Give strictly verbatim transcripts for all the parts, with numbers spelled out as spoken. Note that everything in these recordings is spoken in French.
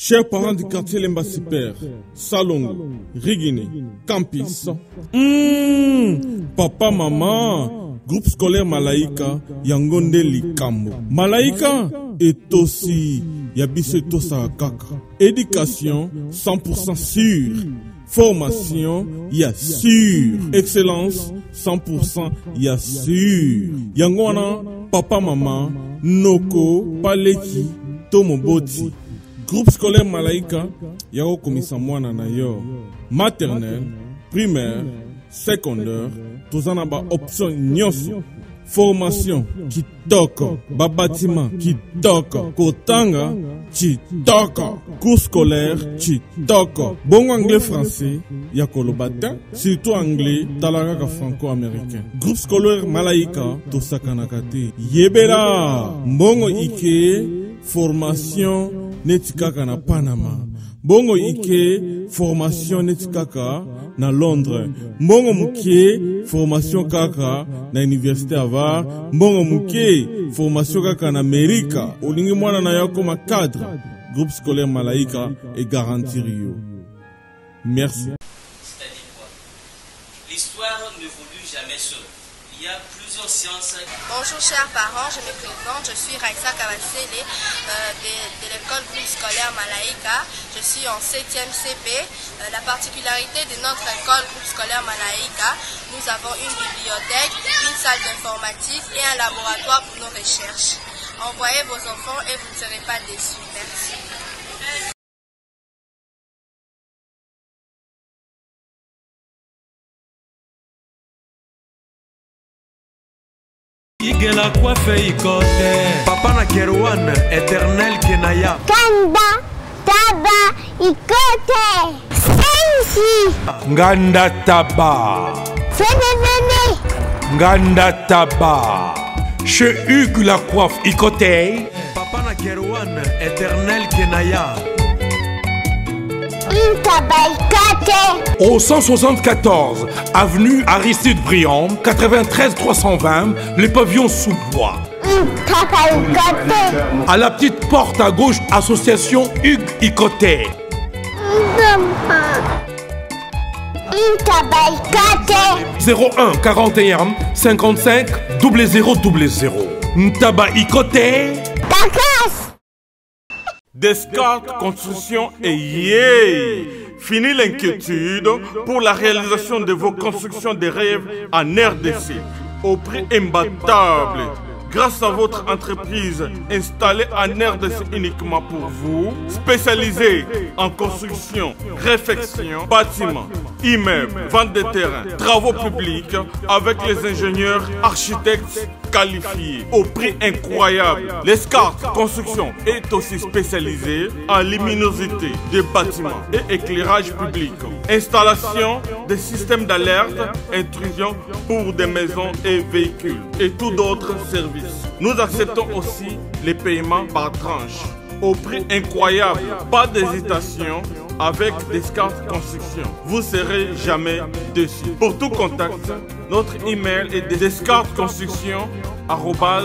Chers parents du quartier Lembassi Père, Salongo, Rigine, Campis, mmh, papa, maman, groupe scolaire Malaika, Yangonde Likambo. Malaika est aussi Yabiseto Sarakaka. Éducation cent pour cent sûre. Formation, ya sûr. Excellence cent pour cent ya sûr. Yangwana, papa, maman, Noko, Paleki, Tomoboti. Groupe scolaire Malaika, yako komisa mwana na yo. Maternelle, primaire, secondaire, tozana ba option nyonso. Formation, kitoko. Ba bâtiment, kitoko. Kotanga, kitoko. Cours scolaire, kitoko. Bon anglais français, yako lobata. Surtout anglais, talaka franco-américain. Groupe scolaire Malaika, tosaka nakate. Yebera, mbongo ike, formation, netikaka na Panama. Bongo ike formation netikaka na Londres. Bongo muke formation kaka na Université Harvard. Bongo muke formation kaka na Amerika. Olingi mwana na yako ma cadre. Groupe scolaire Malaika et garantir yo. Merci. C'est-à-dire quoi? L'histoire ne évolue jamais seule. Il y a plusieurs sciences. Bonjour chers parents, je me présente, je suis Raissa Kabasele euh, de, de l'école groupe scolaire Malaika. Je suis en septième C P. Euh, la particularité de notre école groupe scolaire Malaika, nous avons une bibliothèque, une salle d'informatique et un laboratoire pour nos recherches. Envoyez vos enfants et vous ne serez pas déçus. Merci. Igela coiffe ikote Papa na Kerouan, éternel Kenaya Kanda, taba, ikote Sensi Nganda taba Fene vene Nganda taba Chez Hugues la coiffe ikote Papa na Kerouan, éternel Kenaya Au cent soixante-quatorze, avenue Aristide Briand, quatre-vingt-treize trois cent vingt, les pavillons sous bois. À la petite porte à gauche, association Hugues Ikoté. zéro un quarante et un cinquante-cinq zéro zéro zéro zéro. Ntaba Ikoté. Descartes Construction et yeah! Fini l'inquiétude pour la réalisation de vos constructions de rêves en R D C au prix imbattable. Grâce à votre entreprise installée en R D C uniquement pour vous, spécialisée en construction, réfection, bâtiments, immeubles, vente de terrains, travaux publics avec les ingénieurs architectes qualifiés au prix incroyable. Descartes Construction est aussi spécialisée en luminosité des bâtiments et éclairage public, installation des systèmes d'alerte, intrusion pour des maisons et véhicules et tout d'autres services. Nous acceptons aussi les paiements par tranche au prix incroyable. Pas d'hésitation avec Descartes Construction. Vous serez jamais déçus. Pour tout contact, notre email est descartesconstruction arobase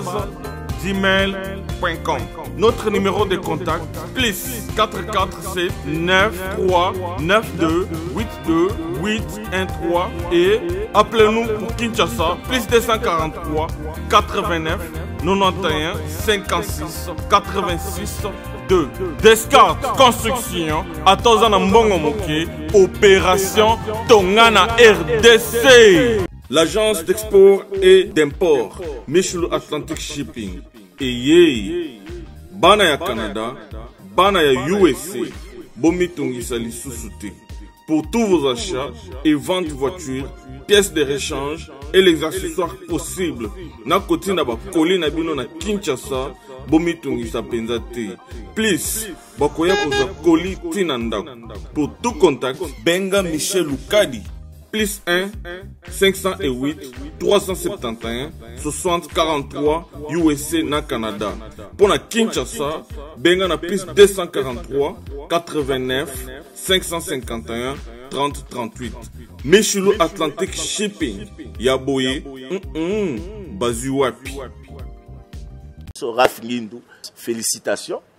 gmail point com. Notre numéro de contact plus quatre quatre sept neuf trois neuf deux huit deux huit un trois et appelez-nous pour Kinshasa plus deux cent quarante-trois quatre-vingt-neuf quatre-vingt-onze cinquante-six quatre-vingt-six deux. Descartes Construction à Tozana Mbongo Moké, opération Tongana R D C. L'agence d'export et d'import Michel Atlantic Shipping et yé bana ya Canada, bana ya U S A, bomitungisa lisusu. Pour tous vos achats et ventes de voitures, pièces de rechange et les accessoires possibles, na koti na ba koli na bino na Kinshasa, bomitungisa penza te. Please, bakoya koza koli tina ndako. Pour tout contact, benga Michel Lukadi. Plus un cinq cent huit trois cent soixante-et-onze soixante quarante-trois U S A na Canada. Pour la Kinshasa, benga na plus deux cent quarante-trois quatre-vingt-neuf cinq cent cinquante et un trente trente-huit. Michelo Atlantic Shipping. Yaboye, mm -mm, Bazuapi. Raf Lindou, félicitations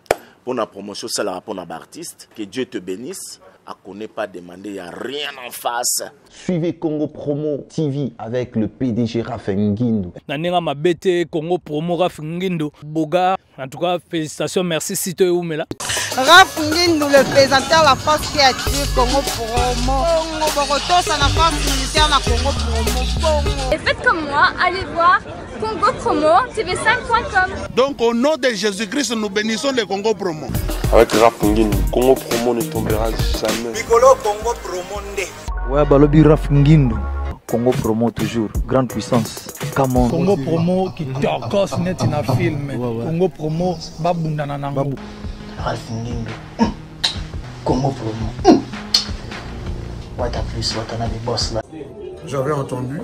pour la promotion, c'est la pour l'artiste. Que Dieu te bénisse. À connaît pas demander, il n'y a rien en face. Suivez Congo Promo T V avec le P D G Raph Nguindu. Nanenga mabete Congo Promo Raph Nguindu. Boga, en tout cas, félicitations, merci Sito Oumela. Raph Nguindu, le présentateur la force créative Congo Promo. Congo Boroto, ça n'a pas militaire na Congo Promo. Et faites comme moi, allez voir Congo Promo T V cinq point com. Donc au nom de Jésus-Christ, nous bénissons le Congo Promo. Avec Raph Nguindu, Congo Promo ne tombera jamais. Piccolo Congo Promo nde. Ouais, Balobi Raph Nguindu. Congo Promo toujours, grande puissance. Come on. Congo Promo qui torcos net in a film. Ouais, ouais. Congo Promo babundana nango. Raph Nguindu. Congo Promo. What a plus, what a des boss là. J'avais entendu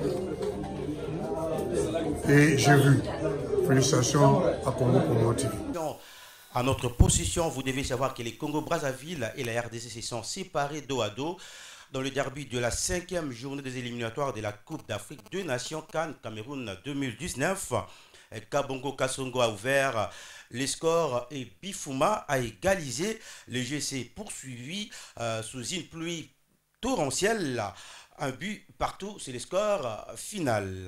et j'ai vu. Félicitations à Congo Promo T V. À notre position, vous devez savoir que les Congo-Brazzaville et la R D C se sont séparés dos à dos dans le derby de la cinquième journée des éliminatoires de la Coupe d'Afrique deux Nations CAN Cameroun deux mille dix-neuf. Kabongo Kasongo a ouvert les scores et Bifouma a égalisé. Le jeu s'est poursuivi euh, sous une pluie torrentielle. Un but partout, c'est le score final.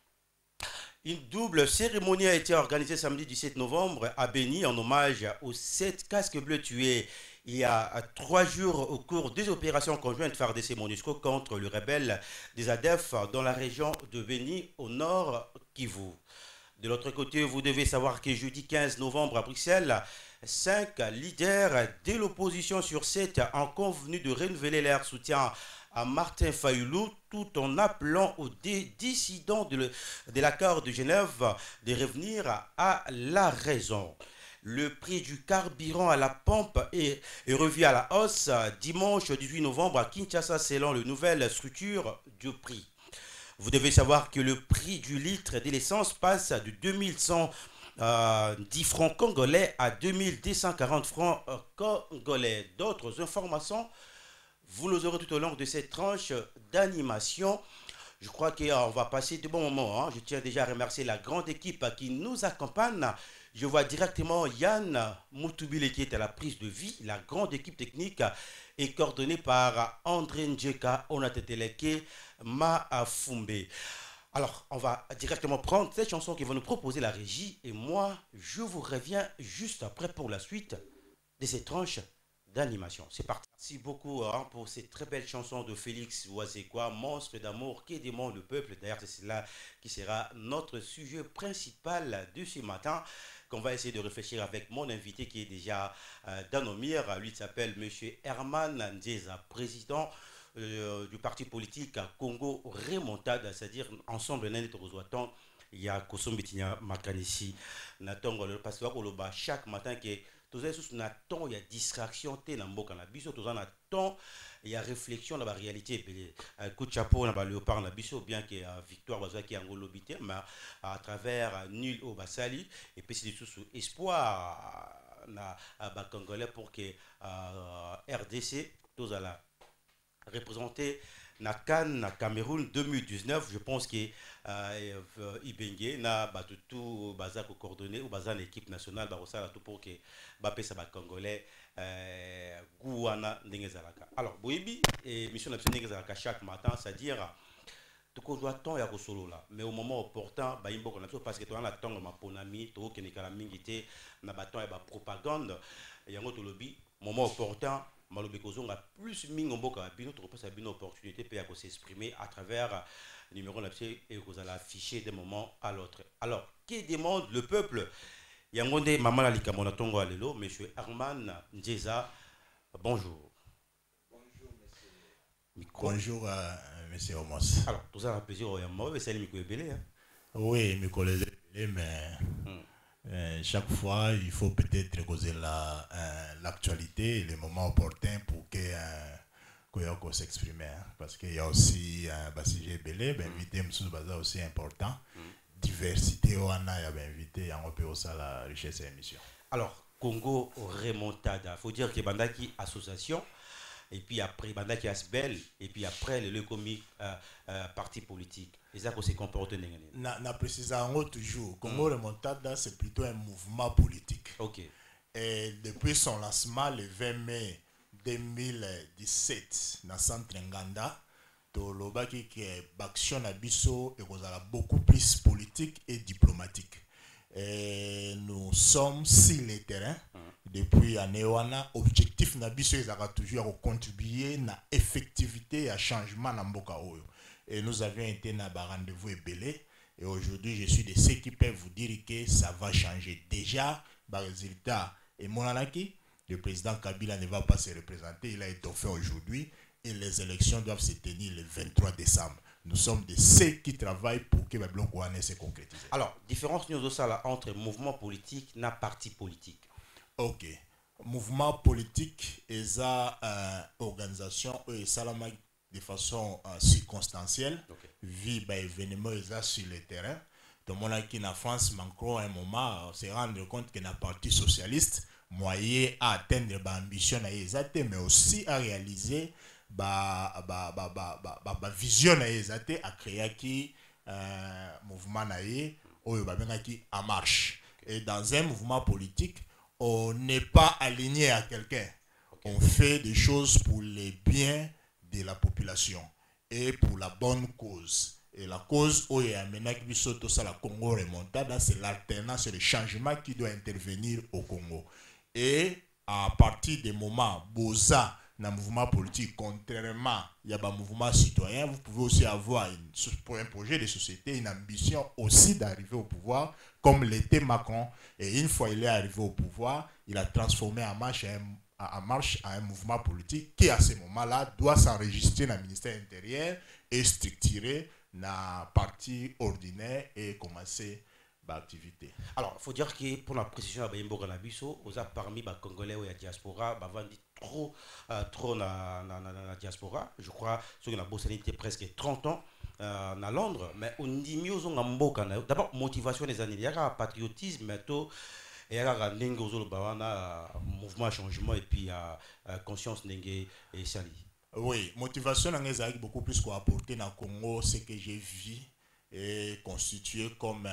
Une double cérémonie a été organisée samedi dix-sept novembre à Béni en hommage aux sept casques bleus tués il y a trois jours au cours des opérations conjointes F A R D C MONUSCO contre le rebelle des A D F dans la région de Béni au nord Kivu. De l'autre côté, vous devez savoir que jeudi quinze novembre à Bruxelles, cinq leaders de l'opposition sur sept ont convenu de renouveler leur soutien à Martin Fayoulou tout en appelant aux dissidents de, de l'accord de Genève de revenir à la raison. Le prix du carburant à la pompe est, est revu à la hausse dimanche dix-huit novembre à Kinshasa selon la nouvelle structure du prix. Vous devez savoir que le prix du litre de l'essence passe de deux mille cent dix francs congolais à deux mille deux cent quarante francs congolais. D'autres informations, vous les aurez tout au long de cette tranche d'animation. Je crois qu'on va passer de bons moments. Hein. Je tiens déjà à remercier la grande équipe qui nous accompagne. Je vois directement Yann Moutubile qui est à la prise de vie. La grande équipe technique est coordonnée par André Ndjeka, Onateteleke, Maafumbe. Alors, on va directement prendre cette chanson qui va nous proposer la régie. Et moi, je vous reviens juste après pour la suite de cette tranche d'animation. C'est parti. Merci beaucoup hein, pour cette très belle chanson de Félix Ouazekwa, Monstre d'amour qui demande le peuple. D'ailleurs, c'est cela qui sera notre sujet principal de ce matin, qu'on va essayer de réfléchir avec mon invité qui est déjà euh, dans nos mires. Lui, il s'appelle M. Herman Ndjeza, président euh, du parti politique Congo Remontada, c'est-à-dire ensemble Nénéto Rozoatan. Il y a Kosombitinia Makanisi, Natongo, le pasteur Oloba, chaque matin qui est il y a temps, il y a distraction, il y a il y a réflexion dans la réalité. Coup de chapeau, dans le léopard, bien que victoire qui est en Golobité, mais à travers nul au Basali, et puis c'est tout sous espoir à Congolais pour que R D C, tous à la représenter na CAN na Cameroun deux mille dix-neuf. Je pense que euh, Ibenge na batutu baza ko coordonné ou baza l'équipe nationale ba osala tout pour que ba pesa ba congolais euh gouana ndengezalaka. Alors boyebi et mission na ndengezalaka chaque matin, c'est-à-dire tout ko doit temps ya ko solo là, mais au moment opportun ba imbo ko parce que to na temps ma ponami to ke nikala mingité na ba temps ya ba propagande yango to lobby moment opportun. Malobi kozonga plus mingomboka bino to repasse une opportunité pour s'exprimer à travers le numéro d'affiché et vous allez afficher d'un moment à l'autre. Alors, qui demande le peuple? Yangonde Maman Lalika Monatongo Alelo, monsieur Herman Ndjeza, bonjour. Bonjour, monsieur. Bonjour, euh, monsieur Omos. Alors, tout ça a plaisir au Yamma, mais c'est le micro belé. Oui, micro belé, mais. Hmm. Euh, chaque fois, il faut peut-être causer l'actualité la, euh, et les moments opportuns pour que euh, s'exprime. Hein, parce qu'il y a aussi un euh, sujet belé, ben invité monsieur Baza aussi important. Mm. Diversité, on a invité, on peut aussi la richesse de l'émission. Alors, Congo Remontada, il faut dire que Bandaki Association, et puis après Bandaki Asbel, et puis après le Lekomi euh, euh, parti politique. Et ça qu'on s'est comporté. Na, na précisant toujours, Congo mm. Remontada, c'est plutôt un mouvement politique. Ok. Et depuis son lancement le vingt mai deux mille dix-sept dans le centre Nganda, tolobaki que l'action na biso ekozala beaucoup plus politique et diplomatique. Et nous sommes sur le terrain depuis année wana. Objectif na biso ezaka toujours contribuer na effectivité à changement na mboka oyo. Et nous avions été na ba rendez-vous ebele. Et aujourd'hui, je suis de ceux qui peuvent vous dire que ça va changer. Déjà, bah, résultat, et Monanaki, le président Kabila ne va pas se représenter, il a été fait aujourd'hui, et les élections doivent se tenir le vingt-trois décembre. Nous sommes de ceux qui travaillent pour que le bloc Ouané se concrétise. Alors, différence nous entre mouvement politique et parti politique. Ok. Mouvement politique et sa euh, organisation et salama de façon euh, circonstancielle, okay. Vu bah, événements sur le terrain. Tout le monde qui en France, Macron, à un moment, euh, se rendre compte que le Parti socialiste, moyen à atteindre l'ambition, mais aussi à réaliser la bah, bah, bah, bah, bah, bah, vision, à créer qui euh, mouvement qui en marche. Et dans un mouvement politique, on n'est pas aligné à quelqu'un. Okay. On fait des choses pour les biens de la population et pour la bonne cause. Et la cause où il y a maintenant qui saute ça la Congo remontada, c'est l'alternance, c'est le changement qui doit intervenir au Congo. Et à partir des moments Boza dans le mouvement politique, contrairement il y a un mouvement citoyen, vous pouvez aussi avoir une, pour un projet de société une ambition aussi d'arriver au pouvoir, comme l'était Macron. Et une fois il est arrivé au pouvoir, il a transformé en marche un en marche à un mouvement politique qui à ce moment-là doit s'enregistrer dans le ministère intérieur et structurer la partie ordinaire et commencer l'activité. Alors, il faut dire que pour la précision de Bayimbo Ganabiso, vous avez parmi les Congolais ou la diaspora, vous avez trop, euh, trop dans la diaspora. Je crois que la Bossanie était presque trente ans euh, à Londres, mais on dit mieux en d'abord, motivation des années, il y a un patriotisme, mais tout. Et alors, il y a un mouvement changement et puis uh, conscience et sali. Oui, motivation est beaucoup plus qu'à apporter dans le Congo, ce que j'ai vu et constitué comme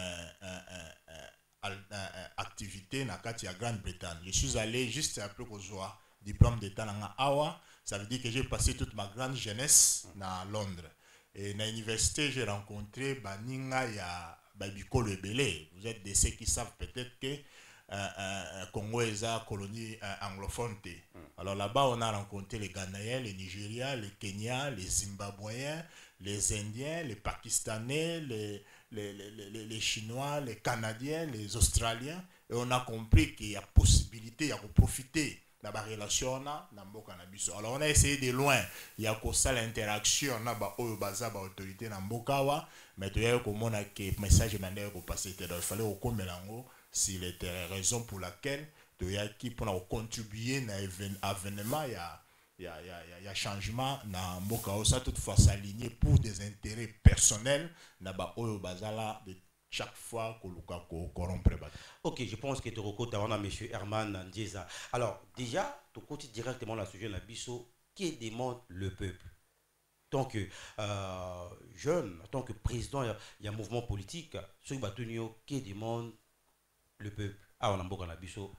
une activité dans la Grande-Bretagne. Je suis allé juste après que je diplôme d'état dans Awa, ça veut dire que j'ai passé toute ma grande jeunesse à Londres. Et dans l'université, j'ai rencontré Baninga ya Babikolo Ebele. Vous êtes de ceux qui savent peut-être que Euh, euh, Congo est une colonie euh, anglophone. Mm. Alors là-bas, on a rencontré les Ghanéens, les Nigériens, les Kenyans, les Zimbabwéens, les Indiens, les Pakistanais, les, les, les, les, les Chinois, les Canadiens, les Australiens. Et on a compris qu'il y a possibilité de profiter de la relation. Alors on a essayé de loin. Il y a que ça l'interaction. On a l'autorité dans Mbokawa. Mais il y a un message qui passé. Il fallait qu'on mélange. C'est la raison pour laquelle il y a qui pour contribuer à l'événement, il y a il y a il y a changement dans Mboka ça toutefois s'aligner pour des intérêts personnels na ba oyo bazala de chaque fois que luka ko corrompre. OK, je pense que tu reconnais on a monsieur Herman Ndieza. Alors déjà tu continues directement la sujet la biso qui demande le peuple. Tant que euh, jeune, en tant que président, il y a un mouvement politique, ceux qui demande le peuple. Ah, on a beaucoup d'abisso.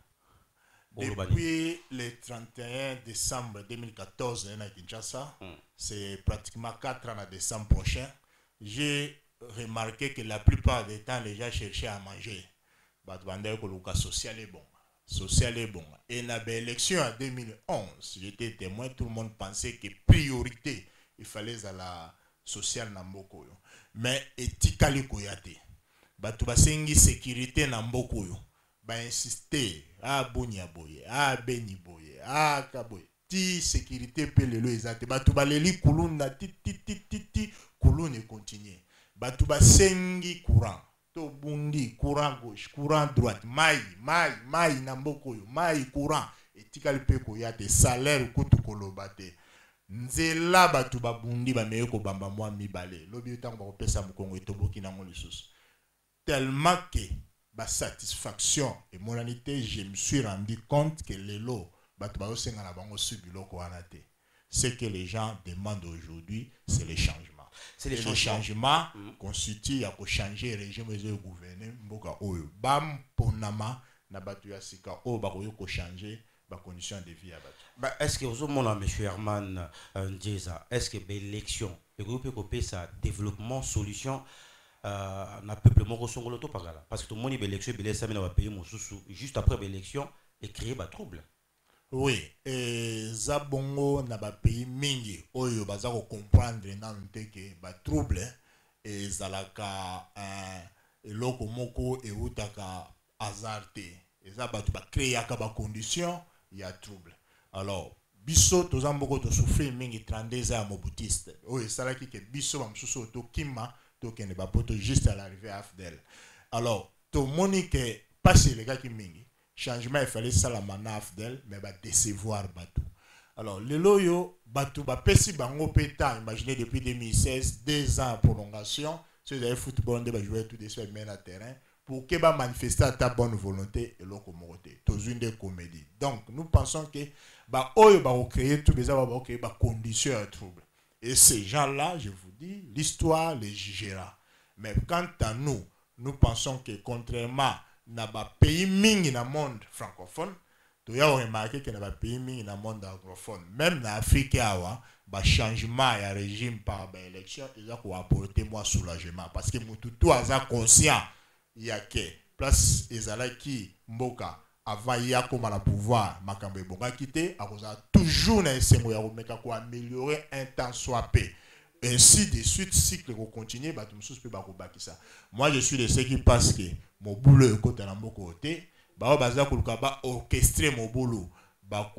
Depuis le trente et un décembre deux mille quatorze, à Kinshasa, mm. c'est pratiquement quatre ans à décembre prochain, j'ai remarqué que la plupart des temps, les gens cherchaient à manger. Le social est bon. Social est bon. Et dans l'élection en deux mille onze, j'étais témoin, tout le monde pensait que priorité, il fallait à la sociale Namboko. Mais éthiquement, koyate. Batu basengi sécurité na mboko yo ba insister a bonya boye a beni boye a kaboye ti sécurité pe lelo ezate batu baleli kulunda ti ti ti ti ti kulune continue batu basengi courant to bundi courant gauche courant droite mai mai mai na mboko yo mai courant etikali pe ko ya te salaire kutu kolobate nzela batu babundi ba meyeko bamba mwa mibale lobi utango ba kopesa mukongo etoboki nango lisusu. Tellement que la satisfaction et mon humanité, je me suis rendu compte que les lots, ce que les gens demandent aujourd'hui, c'est les changements. C'est les changements. changements mm -hmm. constituent à changer le régime de gouvernement. Bam ponama na batu ya sika o bakoyo ko changer ba condition de vie à batu. Bah est-ce que vous mon monsieur Herman Ndieza, est-ce que l'élection le groupe peut ça développement solution euh na peuple moko songolo to pagala parce que tout le monde élection belé ça na pays mosusu juste après l'élection et créer ba trouble. Oui, et zabongo na ba pays mingi oyo baza ko comprendre na nteke ba trouble et zalaka un eloko moko e utaka azarte et za ba tu ba créer ka ba condition ya trouble. Alors biso toza mboko to souffrir mingi trente-deux ans mobutiste oyo sala ki ke biso ba msusu to kima to kende ba poto juste à l'arrivée à Afdel. Alors to monique passe les gars qui mingi changement il fallait ça la mana Afdel mais va décevoir Batou. Alors le loyo Batou ba pesi bango peta imaginez depuis deux mille seize deux ans prolongation sur le football de ba jouer tout de suite mais à terrain pour que ba manifester à ta bonne volonté et l'ocomoroté tous une des comédies. Donc nous pensons que ba oyo ba créer tout les ba créer ba conditions à trouble et ces gens-là je vous dis l'histoire les jugera. Mais quant à nous nous pensons que contrairement na ba pays mingi na monde francophone to ya remarqué que na ba pays mingi na monde anglophone même na Afrique awa ba changement ya régime par ba élection ils ont apporter moi soulagement parce que mutu tout aza conscient ya que place ezalaki mboka avant ya comme la pouvoir makambe bonga quitter a toujours na esengo ya komeka ko améliorer un temps soit paix. Ainsi de suite, cycle va continuer, bah, moi je suis de ceux qui pensent que mon boulot est côté dans mon côté, bah, bah, orchestrer mon boulot, bah,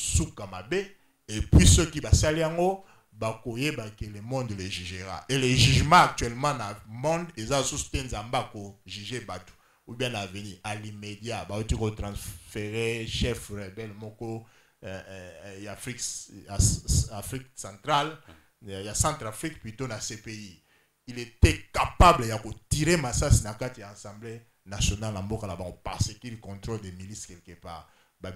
et puis ceux qui va salir en haut, bah, que le monde les jugera. Et les jugements actuellement dans le monde, ils ont soutenu Zamba pour juger Batou. Ou bien à venir à l'immédiat, bah, tu vas transférer chef rebelle, Moko, euh, Afrique, Afrique centrale. Il y a Centrafrique plutôt dans ces pays. Il était capable de tirer Massas dans l'Assemblée nationale parce qu'il contrôle des milices quelque part.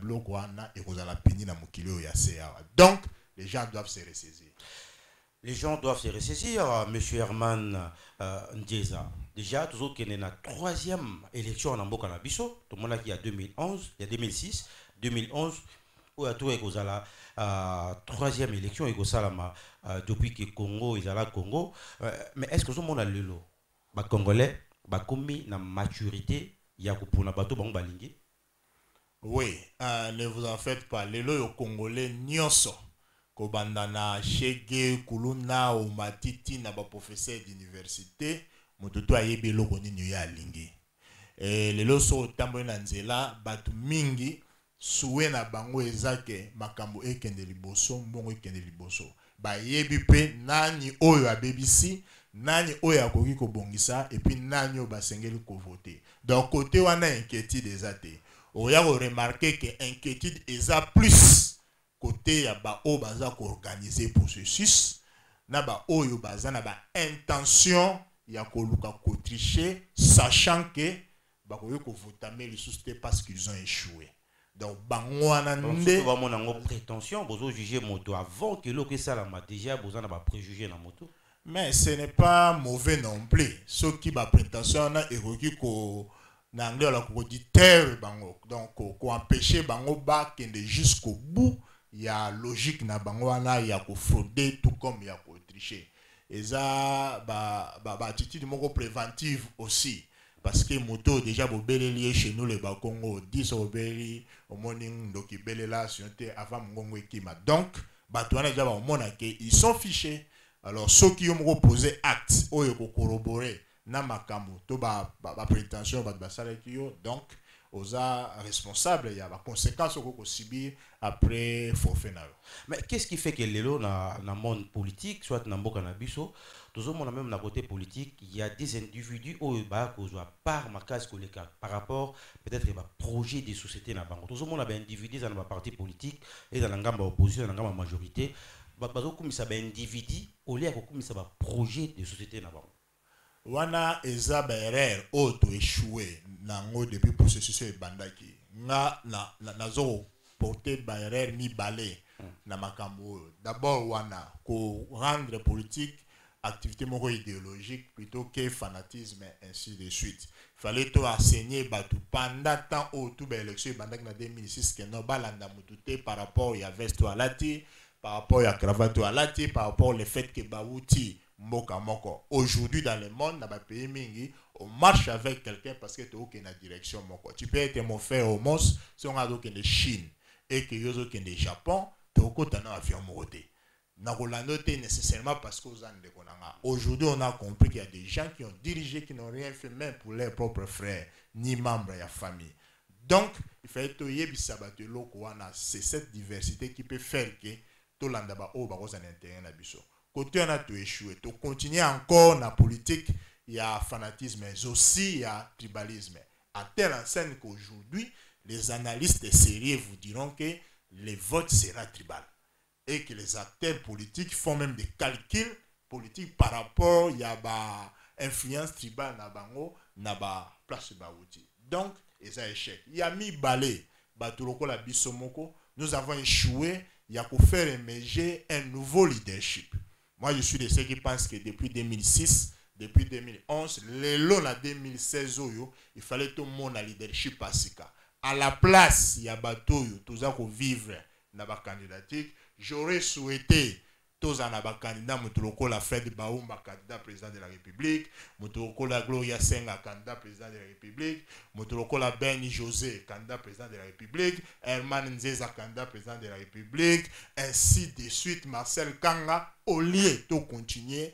Donc, les gens doivent se ressaisir. Les gens doivent se ressaisir, M. Herman euh, Ndieza. Déjà, toujours qu'il y a une troisième élection en Mboka Nabiso. Tout le monde qui a deux mille onze, il y a deux mille six, deux mille onze, où il y a tout la euh, troisième élection et Salama euh, depuis que Congo est à la Congo. Euh, mais est-ce que ce monde a le lot? Les Congolais ont commis la maturité pour na bateau balingi? Oui, euh, ne vous en faites pas. Les lots Congolais nyonso kobandana chege kuluna ou matiti na ba professeur d'université mototo ayebi loko nini ya lingi. Et les lots so tambo na nzela batu mingi soué na bango ezake makambo ekende liboso mbongo ekende liboso ba yebi pe nani oyo abebisi nani oyo akoki kobongisa et puis nani oyo basengeli ko voter. Donc côté wana inquiétude ezate oya ko remarquer que inquiétude eza plus côté ya ba o baza ko organiser processus na ba oyo baza na ba intention ya ko luka ko tricher sachant que ba ko ko voter mais les parce qu'ils ont échoué. Donc, bangwana nde ba mon ngo prétention bozo juger moto avant que l'eau que ça la ma déjà bozo na ba préjuger na moto. Mais ce n'est pas mauvais non plus. Ceux qui ba prétention na eroki ko na anglais la ko dit terre bango. Donc ko empêcher bango ba kende jusqu'au bout, il y a logique na bangwana ya ko frauder tout comme ya ko tricher. Et ça ba ba attitude moko préventive aussi. Parce que moto déjà bobele lié chez nous le Bakongo dix obeli au morning donc bele là avant mongo ekima. Donc batouana déjà ba mona que ils sont fichés. Alors ceux qui ont posé acte oyo ko corroborer na makambo to ba ba prétention ba basala kiyo donc oza responsable il y a ba conséquences ko subir après forfait na. Mais qu'est-ce qui fait que lelo na na monde politique soit na mboka na biso tout le monde même na côté politique il y a des individus au ba ko par makas koleka par rapport peut-être ba projet de société na bango tout le monde a ba individus dans ba parti politique et dans la ngamba opposition dans la ngamba majorité ba bazo kumisa ba individu au lieu ko kumisa ba projet de société na bango wana eza ba erreur auto échoué nango depuis processus e bandaki nga na nazo porter ba erreur mi balé na makambo d'abord wana ko rendre politique activité idéologique plutôt que fanatisme et ainsi de suite. Il fallait tout enseigner pendant temps où tout l'élection en deux mille six que nous avons par rapport à veste à lati, par rapport à cravate à lati, par rapport au fait que Baouti moka moko. Aujourd'hui dans le monde, dans le pays mingi, on marche avec quelqu'un parce que tu es dans la direction moko. Tu peux être mon frère au mons si on a donc de Chine et que yo donc de Japon, tu es dans avion modé. Noté nécessairement parce qu'aux années aujourd'hui on a compris qu'il y a des gens qui ont dirigé qui n'ont rien fait même pour leurs propres frères ni membres de la famille. Donc il fallait que c'est cette diversité qui peut faire que tout le monde a un intérêt na biso. Côté on a tout échoué, tout continuer encore dans la politique, il y a fanatisme mais aussi il y a tribalisme. À telle enseigne qu'aujourd'hui les analystes sérieux vous diront que le vote sera tribal. Et que les acteurs politiques font même des calculs politiques par rapport à la influence tribale na bango na ba place baouti. Donc, ils ont échec. Il y a mis balai, batuloko la bisomoko, nous avons échoué, il y a pour faire émerger un nouveau leadership. Moi, je suis de ceux qui pensent que depuis deux mille six, depuis deux mille onze, le long à deux mille seize, il fallait tout le monde à leadership asika. À la place, il y a batoyo, tout ça qu'on vivre dans la candidature. J'aurais souhaité tous en avoir candidat, Moutouko la Fred Baouma, candidat président de la République, Moutouko la Gloria Senga, candidat président de la République, Moutouko la Benny José, candidat président de la République, Herman Nzeza, candidat président de la République, ainsi de suite, Marcel Kanga, au lieu de continuer,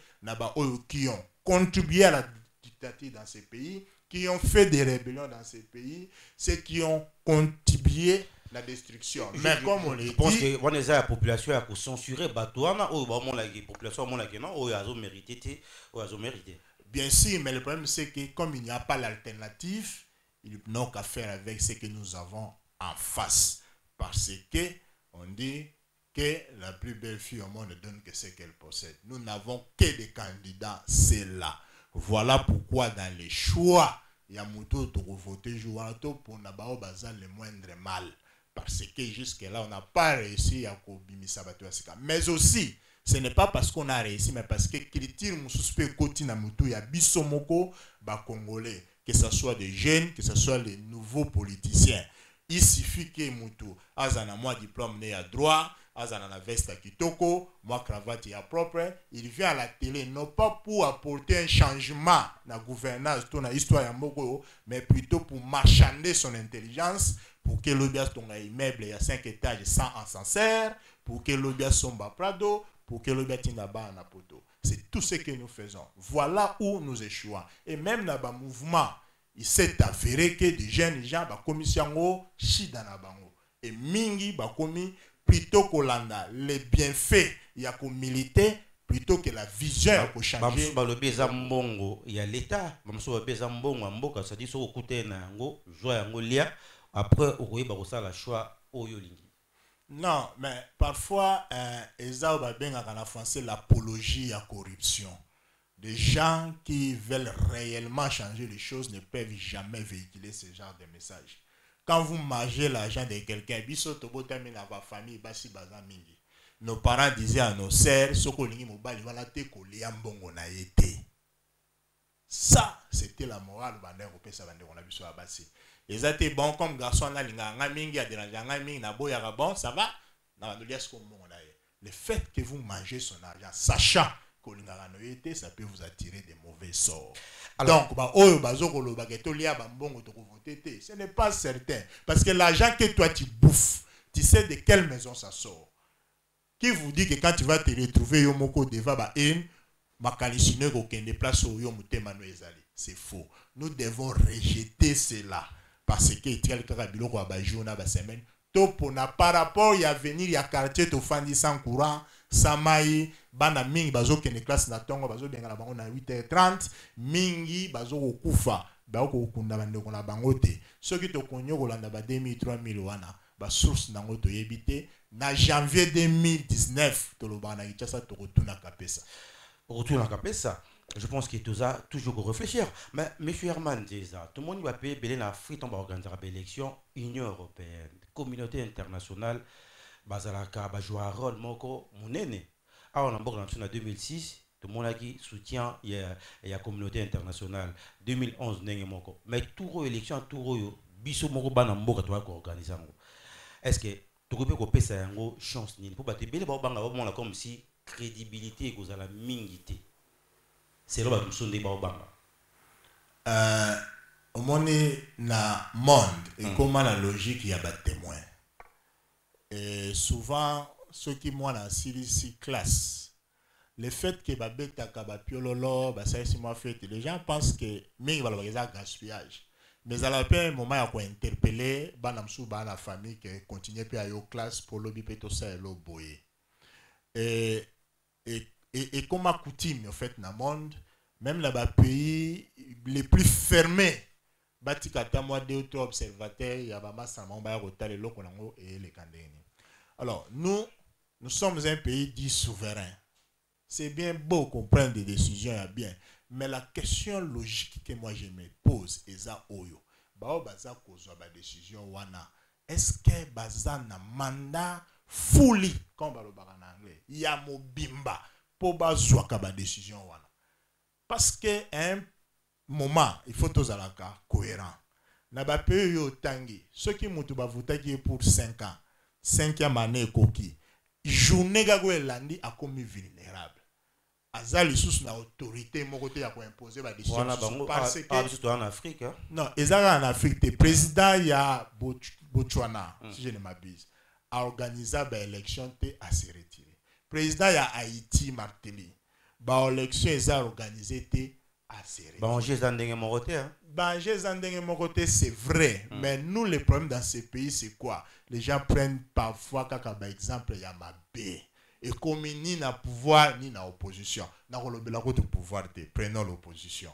qui ont contribué à la dictature dans ces pays, qui ont fait des rébellions dans ces pays, ceux qui ont contribué la destruction. Je, mais je, comme on l'a dit, dit, je pense que on est la population a censuré Batouana ou bon la population mon la non ou a mérité ou a mérité. Bien sûr, mais le problème c'est que comme il n'y a pas l'alternative, il n'a qu'à faire avec ce que nous avons en face, parce que on dit que la plus belle fille au monde ne donne que ce qu'elle possède. Nous n'avons que des candidats, c'est là. Voilà pourquoi dans les choix, il y a moto pour voter Jouato pour n'avoir pas le moindre mal. Parce que jusque-là, on n'a pas réussi à Kobimisa Batouasika. Mais aussi, ce n'est pas parce qu'on a réussi, mais parce que Kritir Moussouspe Koti Namutu, il y a Bissomoko, bah Congolais, que ce soit des jeunes, que ce soit les nouveaux politiciens. Il suffit que Moutou, Azana, moi, diplôme né à droit, Azana, la veste à Kitoko, moi, cravate à propre, il vient à la télé, non pas pour apporter un changement dans la gouvernance, dans l'histoire de Moko, mais plutôt pour marchander son intelligence, pour que l'obia ton immeuble il y a cinq étages sans ascenseur, pour que l'obia somba prado, pour que l'obia tinaba en apoto. C'est tout ce que nous faisons. Voilà où nous échouons. Et même dans le mouvement, il s'est avéré que des jeunes gens ba commission chi dans la bango. Et mingi ba commis plutôt qu'Olanda les bienfaits il y a comme militer plutôt que la vision pour changer. Ba le beza mbongo il y a l'état, bamso beza mbongo mboka ça dit so okuté na ngo joie ngo lia. Après, on va la choix au Yolingi. Non, mais parfois, ils ont en français l'apologie à la corruption. Des gens qui veulent réellement changer les choses ne peuvent jamais véhiculer ce genre de message. Quand vous mangez l'argent de quelqu'un, nos parents disaient à nos sœurs, ça, c'était la morale. Les étaient bons comme garçon là, ça va. Le fait que vous mangez son argent, sachant que ça peut vous attirer des mauvais sorts. Alors, donc, ce n'est pas certain. Parce que l'argent que toi tu bouffes, tu sais de quelle maison ça sort. Qui vous dit que quand tu vas te retrouver, c'est faux. Nous devons rejeter cela. Parce que par rapport à venir, il y a quartier to fandi sans courant, Samaï, bana mingi bazo kene classe na tongo bazo benga la bango na huit heures trente, mingi bazo okufa, ba ko kunda bande ko na bango te. Ceux qui to konyo ko landa ba deux mille trois mille wana, ba source nango to yebite na janvier deux mille dix-neuf to lo bana kitasa to retourna kapesa. Retourna kapesa. Je pense qu'il y a toujours à réfléchir. Mais M. Herman dit ça. Tout le monde va payer Bélé la Afrique, on va organiser l'élection. Union européenne, communauté internationale, Bazalaka, va jouer un rôle, Moko, mon aîné. Ah, on a en deux mille six, Tout le monde a qui soutient il y a la communauté internationale. deux mille onze moko. Mais tout élection tout biso moko bana mboka to organiser. Est-ce que tu peux ko pesa yango chance ni pour battre bele ba banga ba comme si crédibilité ko za la mingité. C'est là ba msonde ba banga. Euh au monde na monde et comment la logique il y a des témoins. Et souvent ceux qui moi dans ici classe le fait que babeta kabapiololo ba ça c'est moi fait les gens pensent que mais va le gaspillage mais à la fin un moment il faut interpeller banamsou ba la famille qui continue puis à yo classe pour lobby peto ça et lo boyer et et et, et comme à coutume en fait dans le monde même là bas pays les plus fermés batikata moi deux ou trois observateurs il y a ba masama ba rota le loko nango et les kandeni. Alors nous nous sommes un pays dit souverain. C'est bien beau qu'on prenne des décisions, bien. Mais la question logique que moi je me pose, est ça oyo. Bao baza kozwa ba décision wana. Est-ce que baza na mandat fully comme ba lobaka en anglais. Ya mobimba po bazwa ka ba décision wana. Parce que un moment, il faut tous alaka cohérent. Na ba pays yo tangi, ceux qui mutu ba votaki pour cinq ans, cinquième année koki. Journée gago landi a commis vulnérable. Azali sous na autorité mon côté a imposer la décision parce que en Afrique hein? Non, ezala en Afrique le président ya Botswana mm. si je ne m'abuse a organisé ba élection te à se retirer. Président ya Haïti Martelly ba élection eza organisé te à se retirer. Ba Angers Zandenge mon côté hein? Ba Angers Zandenge mon côté c'est vrai mm. mais nous les problèmes dans ces pays c'est quoi? Les gens prennent parfois kaka par exemple ya Mabé et comme ni na pouvoir ni na opposition na kolobela ko pouvoir te prenons l'opposition.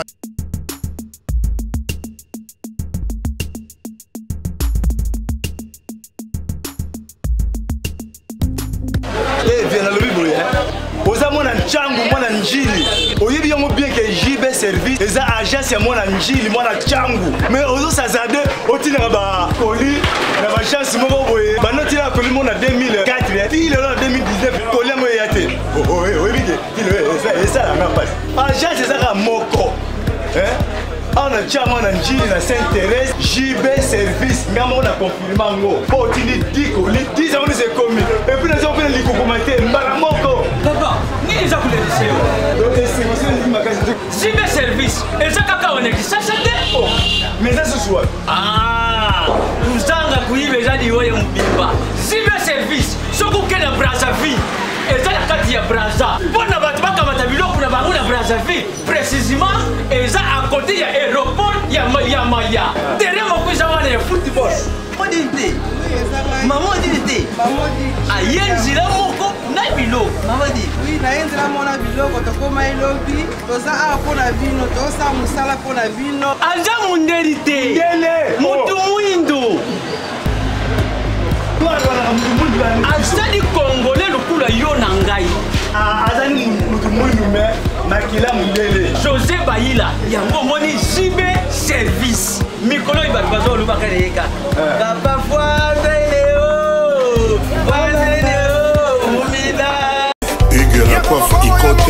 Eh bien le bible oza mona nchangu mona njili oyebi yango bien que J B service eza agence ya mona njili mona changu mais ozo sazade otina ba koli na ba chance moko boye banoti na koli mona deux mille quatre puis le en deux mille dix-neuf koli mo yate oyebi que ça ça na passe agence eza ka moko hein on a déjà mon njili na Sainte-Thérèse J B service ngamo na confirmer ngo po tini diko li dix ans c'est commis et puis les autres les commenter mbala moko papa ni les akule liseo donc c'est moi c'est magasin J B service et ça kaka on est ça ça oh mais ça ce soir ah uzanga kuibe jadi wewe mbimba J B service soko kena Brazzaville et ça la carte ya Brazza bona batu bakamata biloko na bango na Brazzaville précisément et ça à côté ya aéroport ya ya maya derrière mo kuza wana ya football modité maman dit maman dit ayenzi la moko na biloko maman dit oui na yenzi la mona biloko to koma ilobi toza a pona vino to sa musala pona vino anja mundelité yele mutu mwindo azali congolais lokula yo na ngai azali mutu mwindu me makila mundele José Bayila yango moni J B service mikolo ibatu bazo lubaka leka papa foideleo foideleo umida Hugues la coiffe Ikote.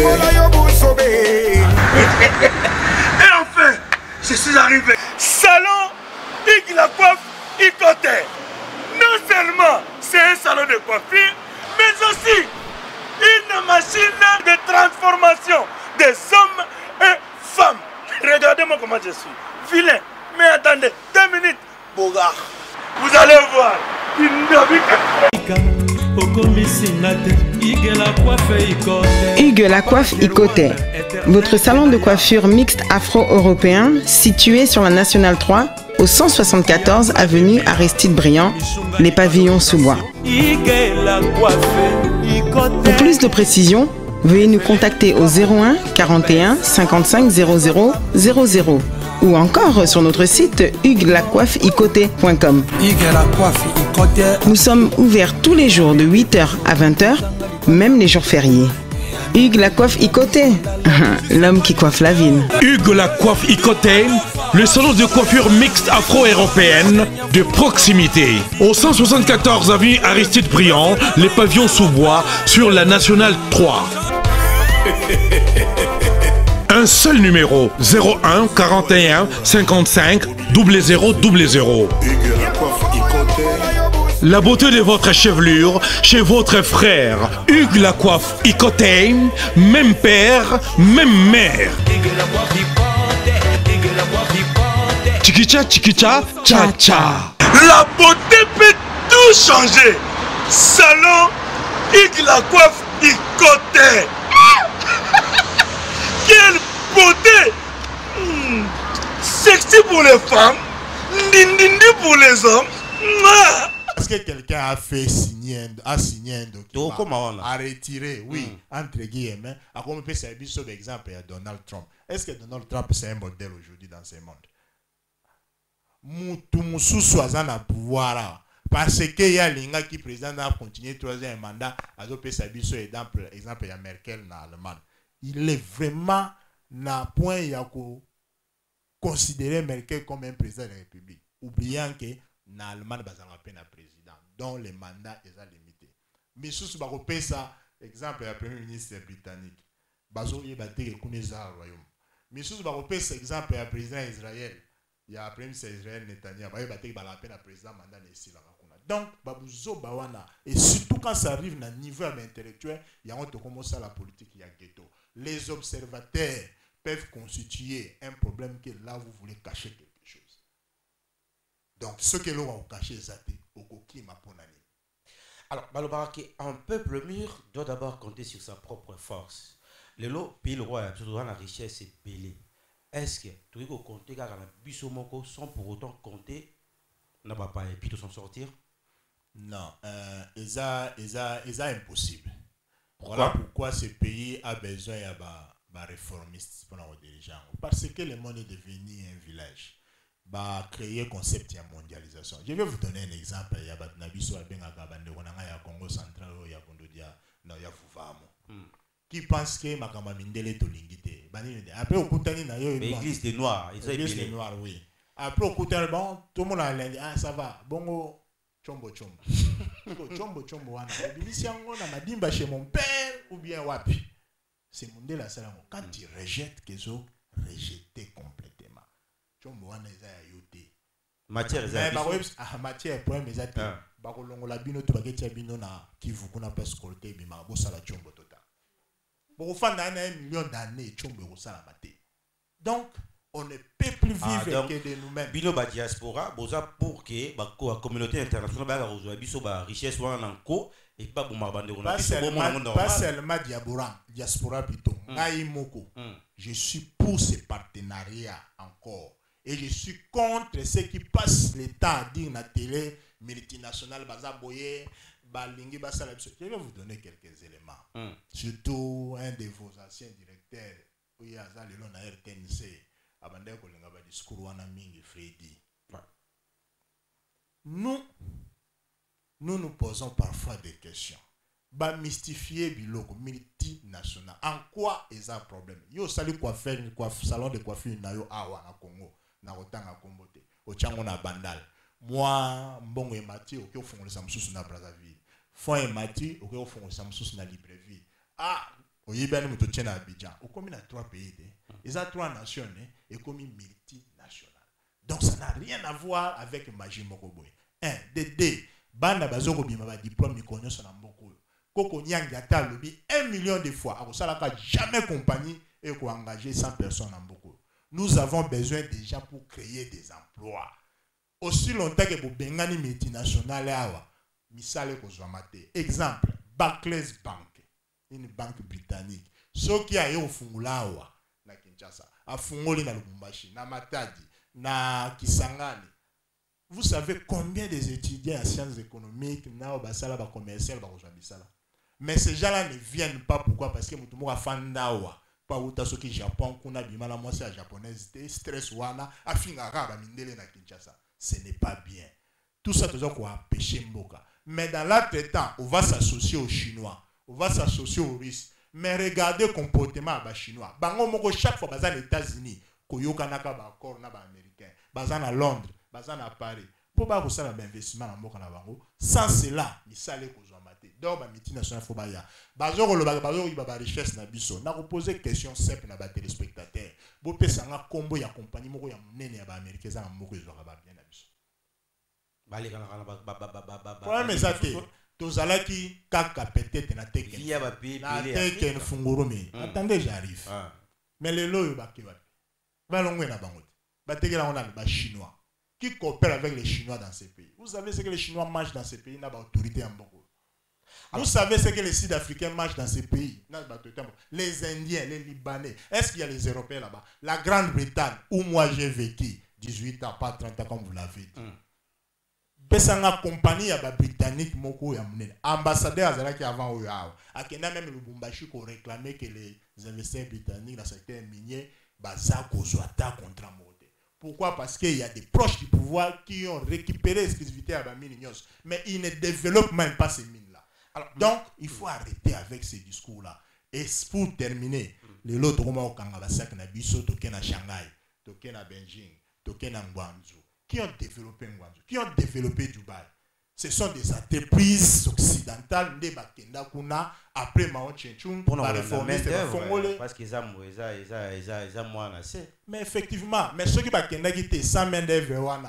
Et enfin je suis arrivé salon Hugues la coiffe Ikote. Non seulement c'est un salon de coiffure, mais aussi une machine de transformation des hommes et femmes. Regardez-moi comment je suis. Vilain. Mais attendez, deux minutes. Bogard. Vous allez voir. Hugues la coiffe Ikote. Votre salon de coiffure mixte afro-européen situé sur la Nationale trois au cent soixante-quatorze avenue Aristide Briand, les pavillons sous bois. Pour plus de précisions, veuillez nous contacter au zéro un quarante et un cinquante-cinq zéro zéro zéro zéro ou encore sur notre site hugues la coiffe ikote point com. Nous sommes ouverts tous les jours de huit heures à vingt heures, même les jours fériés. Hugues la coiffe Ikote, l'homme qui coiffe la ville. Hugues la coiffe Ikote, le salon de coiffure mixte afro-européenne de proximité. Au cent soixante-quatorze avenue Aristide Briand, les pavillons sous bois sur la Nationale trois. Un seul numéro, zéro un quarante et un cinquante-cinq zéro zéro zéro zéro. La beauté de votre chevelure chez votre frère. Hugues la coiffe Icoté, même père, même mère. Chikicha, chikicha, cha cha. La beauté peut tout changer. Salon Hugues la coiffe Icoté. Quelle beauté! Mmh. Sexy pour les femmes, ndindindi pour les hommes. Est-ce que quelqu'un a fait signer, a signé un document, comment a retiré, oui, mm. entre guillemets, à comme on peut servir sur l'exemple de Donald Trump. Est-ce que Donald Trump c'est un modèle aujourd'hui dans ce monde? Moutou moussou soit en pouvoir. Parce qu'il y a l'inga qui président a continué troisième mandat, à peut servir sur l'exemple, exemple, il y a Merkel en Allemagne. Il est vraiment na point il y a considéré Merkel comme un président de la République, oubliant que na Allemagne bazala peine un président dont les mandats sont limités. Mais sous ba repé ça exemple le premier ministre britannique bazo yebate ke kuneza royaume. Mais sous ba repé ça exemple le président Israël, il y a premier ministre Israël Netanyahu ba yebate ke bala peine un président mandat ne sila kuna. Donc babuzo bawana et surtout quand ça arrive na niveau intellectuel, il y a on te commence à la politique il y a ghetto. Les observateurs peuvent constituer un problème que là vous voulez cacher quelque chose. Donc ce que l'on va cacher, c'est qui m'a ponani. Alors, Balobaraki, un peuple mûr doit d'abord compter sur sa propre force. Le lot, pays le roi, toujours la richesse est belée. Est-ce que tu veux compter car la bisomoko sans pour autant compter n'a pas pas et puis de s'en sortir? Non, euh, c'est impossible. Voilà pourquoi ce pays a besoin de réformistes pour nos dirigeants. Parce que le monde est devenu un village. Bah, créer un concept de mondialisation. Je vais vous donner un exemple. Il y a un Congo central, il y a un Fufamo. Qui pense que Makama Mindele est lingité. Après, au Koutani, l'église des Noirs. L'église des Noirs, oui. Après, au Koutani, bon, tout le monde a dit, ah, ça va. Bongo. Chombo chombo. Chombo chombo wana. Bimisiango na madimba chez mon père ou bien wapi. C'est mon la salango. Quand tu rejettes qu'ils ont rejeté complètement. Chombo wana eza ya yote. Matière eza. Ah matière point mais ati. Ba ko longola bino to bagetia bino na Kivu kuna pas scolté bima bo sala chombo total. Bo fanda na un million d'années chombo ko sala maté. Donc on ne peut plus vivre ah, que de nous-mêmes. Bino ba diaspora, boza pour que ba communauté internationale ba rejoindre biso ba richesse wana nanko et pas pour marbande on a pas seulement diaspora, diaspora plutôt. Ngai moko. Je suis pour ces partenariats encore et je suis contre ceux qui passent le temps à dire na télé multinationale baza boyer balingi basala. Je vais vous donner quelques éléments. Mm. Surtout un de vos anciens directeurs oui aza le na R T N C. Nous, nous nous posons parfois des questions. Bah mystifier biloko multinational. En quoi est un problème? Yo sali coiffeur, coiffeur, salon de coiffure na yo awa na Congo, na Rotanga Kombote, au Tchango na Bandal. Moi, mbongo emati oke ofongola samsusu na Brazzaville. Fond emati oke ofongola samsusu na Libreville. Ah, oyibani muto tchena Abidjan. Okomi na trois pays de. Ils ont trois nations et comme multinationales. Donc ça n'a rien à voir avec Magie Mokoboy. Un, deux, deux. Banda bazoko bimaba diplôme ikonyo sona mboko. Koko nyanga ta lobi un million de fois. Alors ça n'a jamais compagnie et ko engager cent personnes en mboko. Nous avons besoin déjà pour créer des emplois. Aussi longtemps que vous bengani multinationale awa misale ko zwamate. Exemple, Barclays Bank, une banque britannique. Ce qui a eu au fungulawa na Kinshasa, à Fungoli na Lubumbashi, na Matadi, na Kisangani. Vous savez combien des étudiants en sciences économiques, na basala ba commercial ba bisala. Mais ces gens-là ne viennent pas pourquoi? Parce que mutumo ka fandawa. Pas uta soki Japon kuna bimala moi c'est japonaise stress wana afinga raba mindele na Kinshasa. Ce n'est pas bien. Tout ça toujours quoi péché mboka. Mais dans l'autre-temps, on va s'associer aux Chinois, on va s'associer aux Russes. Mais regardez le comportement des Chinois. Bango moko chaque fois bazan aux États-Unis, koyoka naka ba accord na ba américain, bazan à Londres, bazan à Paris, pour ba kosala ba investissement na mboka na bango sans cela misale kozwa mate donc ba multinational faut ba ya bazo ko loba bazo ko ba richesse na biso na ko poser question simple na ba téléspectateur bo pesa nga kombo ya compagnie moko ya munene ya ba américain za moko ezwa ba bien na biso bale kana kana ba ba ba ba ba problème ezate tozalaki kaka peut-être na teke via ba pe na teke ne funguru mais attendez j'arrive mais les loyo ba ke ba ba longwe na bango ba teke la on a ba chinois qui coopèrent avec les Chinois dans ces pays. Vous savez ce que les Chinois mangent dans ces pays, n'a pas autorité en beaucoup. Vous savez ce que les Sud-Africains mangent dans ces pays, n'a pas autorité en beaucoup. Les Indiens, les Libanais, est-ce qu'il y a les Européens là-bas? La Grande-Bretagne, où moi j'ai vécu, dix-huit ans, pas trente ans comme vous l'avez dit. Pesanga compagnie à Britannique, moko ya munene. Ambassadeur azalaki avant Oyao. Akena même le Lubumbashi qui réclamait que les investisseurs britanniques dans le secteur minier, baza kozwata contre moi. Pourquoi? Parce qu'il y a des proches du pouvoir qui ont récupéré l'exclusivité à la mine, mais ils ne développent même pas ces mines-là. Alors, donc, il faut arrêter avec ces discours-là. Et pour terminer, les autres, à Shanghai, à Beijing, à Guangzhou, qui ont développé Guangzhou, qui ont développé Dubaï. Ce sont des entreprises occidentales, des Bakenda Kuna, après Mao Tse-tung, par réformistes congolais. Parce qu'ils ont moins assez. Mais effectivement, mais ceux qui Bakenda qui étaient sans main d'œuvre,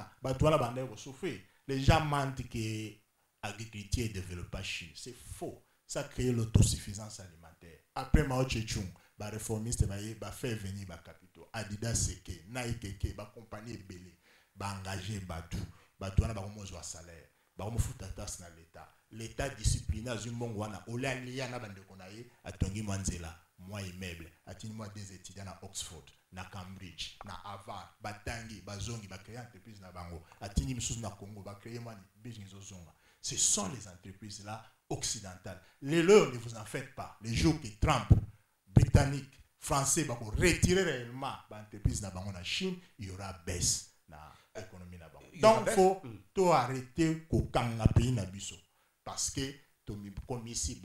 les gens mentent que l'agriculture est développée en Chine. C'est faux. Ça crée l'autosuffisance alimentaire. Après Mao Tse-tung, les réformistes ont fait venir les capitaux. Adidas Seke, Nike, les compagnies belées, les engagés, Badou, Badou, ils ont un salaire. L'État. L'État discipliné à Zumbongwana, Ola Liana Bandekonaye, à Tongi Manzela, moi immeuble, à moi des étudiants à Oxford, na Cambridge, na Harvard, Batangi, Bazongi, ba créer entreprise na Bango, à Tini Msous na Congo, ba créer moi business au Zonga. Ce sont les entreprises là occidentales. Les leurs, ne vous en faites pas. Les jours qui Trump, Britannique, Français, ba ko retirer réellement l'entreprise na Bango na Chine, il y aura baisse na économie na Bango. Donc, il faut tout arrêter qu'au Kanga pays n'abisso. Parce que, comme ici,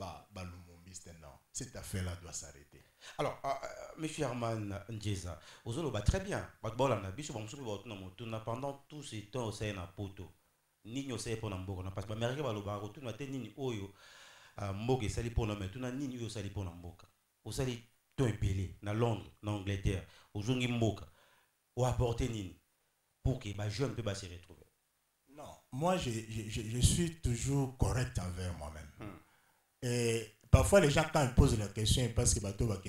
cette affaire-là doit s'arrêter. Alors, euh, M. Herman Ndjeza, vous avez très bien. Pendant tout ce temps, vous avez un poteau. Ni vous avez un poteau. Parce que l'Amérique va le barrer. Tout le monde est oyo. Mboge sali pour nous. Tout le monde est sali pour nous. Vous allez tout impélé. Dans Londres, dans Angleterre. Vous avez un mboge. Vous apportez nini. Pour que les jeunes puissent se retrouver. Non, moi je, je, je suis toujours correct envers moi-même. Hmm. Et parfois les gens quand ils posent la question, ils pensent que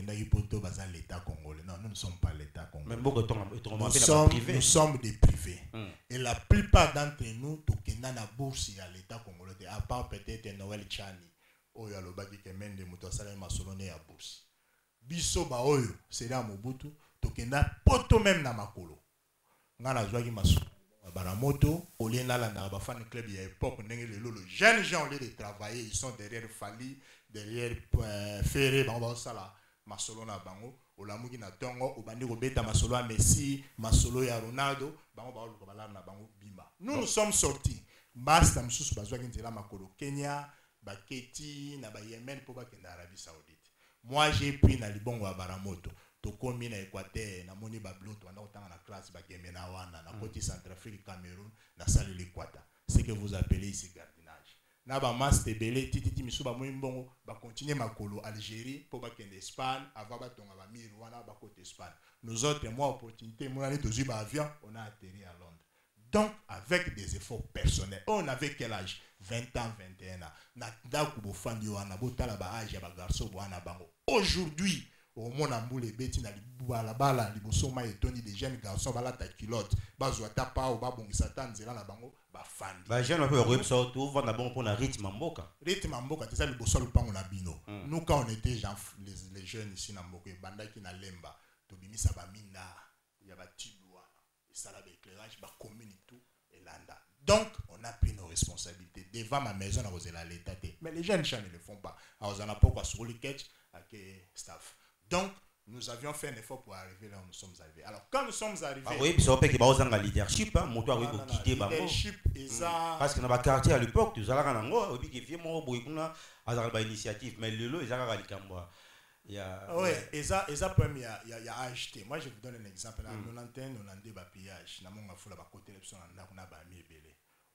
l'État congolais. Non, nous ne sommes pas l'État congolais. Mais nous, sommes, nous sommes des privés. Hmm. Et la plupart d'entre nous, nous sommes en bourse à l'État congolais, à part peut-être Noël Chani, où il y a le bagi qui mène des moutons masolonés à bourse. Biso ba oyo, c'est là Mobutu, nous sommes poto même na makolo. Ngana zwaki masu baramoto olena la na ba fan club ya époque ndenge lelo le jeunes gens au lieu de travailler ils sont derrière Fali derrière euh, Ferré bango sala masolo na bango olamuki na tongo obandi ko beta masolo à Messi masolo ya Ronaldo bango ba ko bala na bango bimba nous nous sommes sortis basta msusu bazwaki nzela makolo Kenya baketi na ba Yemen po ba kenda Arabie Saoudite. Moi j'ai pris na libongo ya baramoto tokomi na Équateur na moni ba blot wana otanga na classe ba gemena wana na côté Centrafrique Cameroun na salle l'Équateur. Ce que vous appelez ici gardinage. Na ba master belé tititi misu ba moni mbongo ba continuer makolo Algérie pour ba kende Espagne avant ba tonga ba mir wana ba côté Espagne. Nous autres moi opportunité mon année tozu ba avion on a atterri à Londres. Donc avec des efforts personnels. On avait quel âge? vingt ans, vingt et un ans. Na ndaku bo fandi wana botala ba âge ya ba garçon wana bango. Aujourd'hui au monde en boule beti na libala bala libosoma etoni des jeunes garçons bala ta culotte bazwa ta pa o babongisa ta nzela na bango ba fandi ba jeune peu repso tout vendre bon pour na rythme mboka rythme mboka c'est ça liboso le pango na bino mm. Nous quand on était gens les, les jeunes ici na mboka banda ki na lemba to bimisa ba minda ya ba tibwa et ça la éclairage ba commune tout et landa. Donc on a pris nos responsabilités devant ma maison à l'état. Mais les jeunes gens ne le font pas. Alors on a pas quoi sur le catch avec staff. Donc, nous avions fait un effort pour arriver là où nous sommes arrivés. Alors, quand nous sommes arrivés... Ah oui, puis ça veut dire qu'il y a un leadership, hein, mon toit, oui, pour quitter Bango. Leadership, et ça... Parce que dans le quartier à l'époque, tu as un ngo, et puis qu'il y a une initiative, mais le lot, il y a un Likamba. Oui, et ça, et ça, premier, il y a acheté. Moi, je vous donne un exemple. Nous avons un pillage. Nous avons un côté de l'option, nous avons un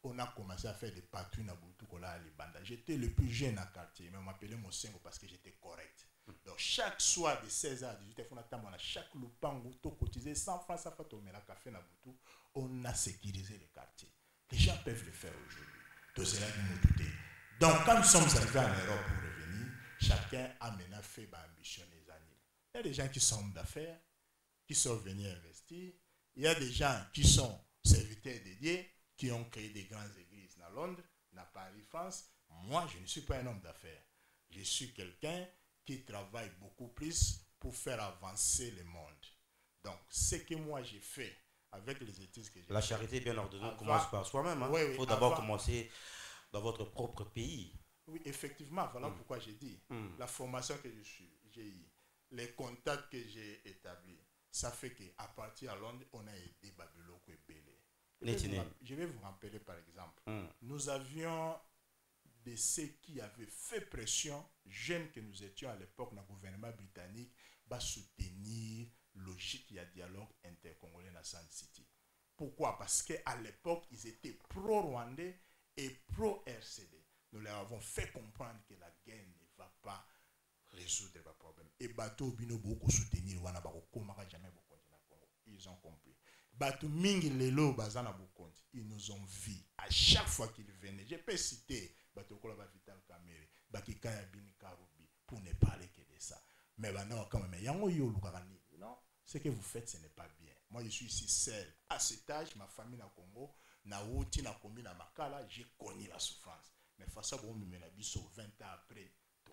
on a commencé à faire des patrouilles na Butu kola à Libanda. J'étais le plus jeune à quartier, mais on m'appelait Mosengo parce que j'étais correct. Donc chaque soir de seize heures à dix-huit heures, on a chaque lupango, tout cotisé cent francs, ça fait tomber la café na Butu. On a sécurisé les quartiers. Les gens peuvent le faire aujourd'hui. Donc c'est là que nous tout est. Donc quand nous sommes arrivés en Europe pour revenir, chacun a maintenant fait bah, ambition les années. Il y a des gens qui sont hommes d'affaires, qui sont venus investir. Il y a des gens qui sont serviteurs dédiés, qui ont créé des grandes églises dans Londres, dans Paris, France. Moi, je ne suis pas un homme d'affaires. Je suis quelqu'un qui travaille beaucoup plus pour faire avancer le monde. Donc, ce que moi j'ai fait avec les études que j'ai La fait, charité bien ordonnée avant, commence par soi-même. Hein. Oui, oui, Il faut d'abord avant, commencer dans votre propre pays. Oui, effectivement, voilà Mm. pourquoi j'ai dit. Mm. La formation que je suis, j'ai eu, les contacts que j'ai établis, ça fait qu'à partir de Londres, on a aidé Babyloko et Bélé. Je vais vous rapp- je vais vous rappeler par exemple, Mm. nous avions de ceux qui avaient fait pression, jeunes que nous étions à l'époque dans le gouvernement britannique, va soutenir logique et dialogue intercongolais dans Sand City. Pourquoi? Parce qu'à l'époque, ils étaient pro-rwandais et pro-R C D. Nous leur avons fait comprendre que la guerre ne va pas résoudre le problème. Et bateau bino beaucoup soutenir wana bako komaka jamais beaucoup na Congo. Ils ont compris. Bateau mingi lelo bazana beaucoup. Ils nous ont vus à chaque fois qu'ils venaient. Je peux citer bateau kola ba Vital Kamerhe, Bakika ya Bini Karubi pour ne parler que de ça. Mais bah non quand même yango yo lukarani. Non, ce que vous faites ce n'est pas bien. Moi je suis ici seul à cet âge, ma famille na Congo, na wuti na kombi na makala, j'ai connu la souffrance. Mais face à bon mena biso vingt ans après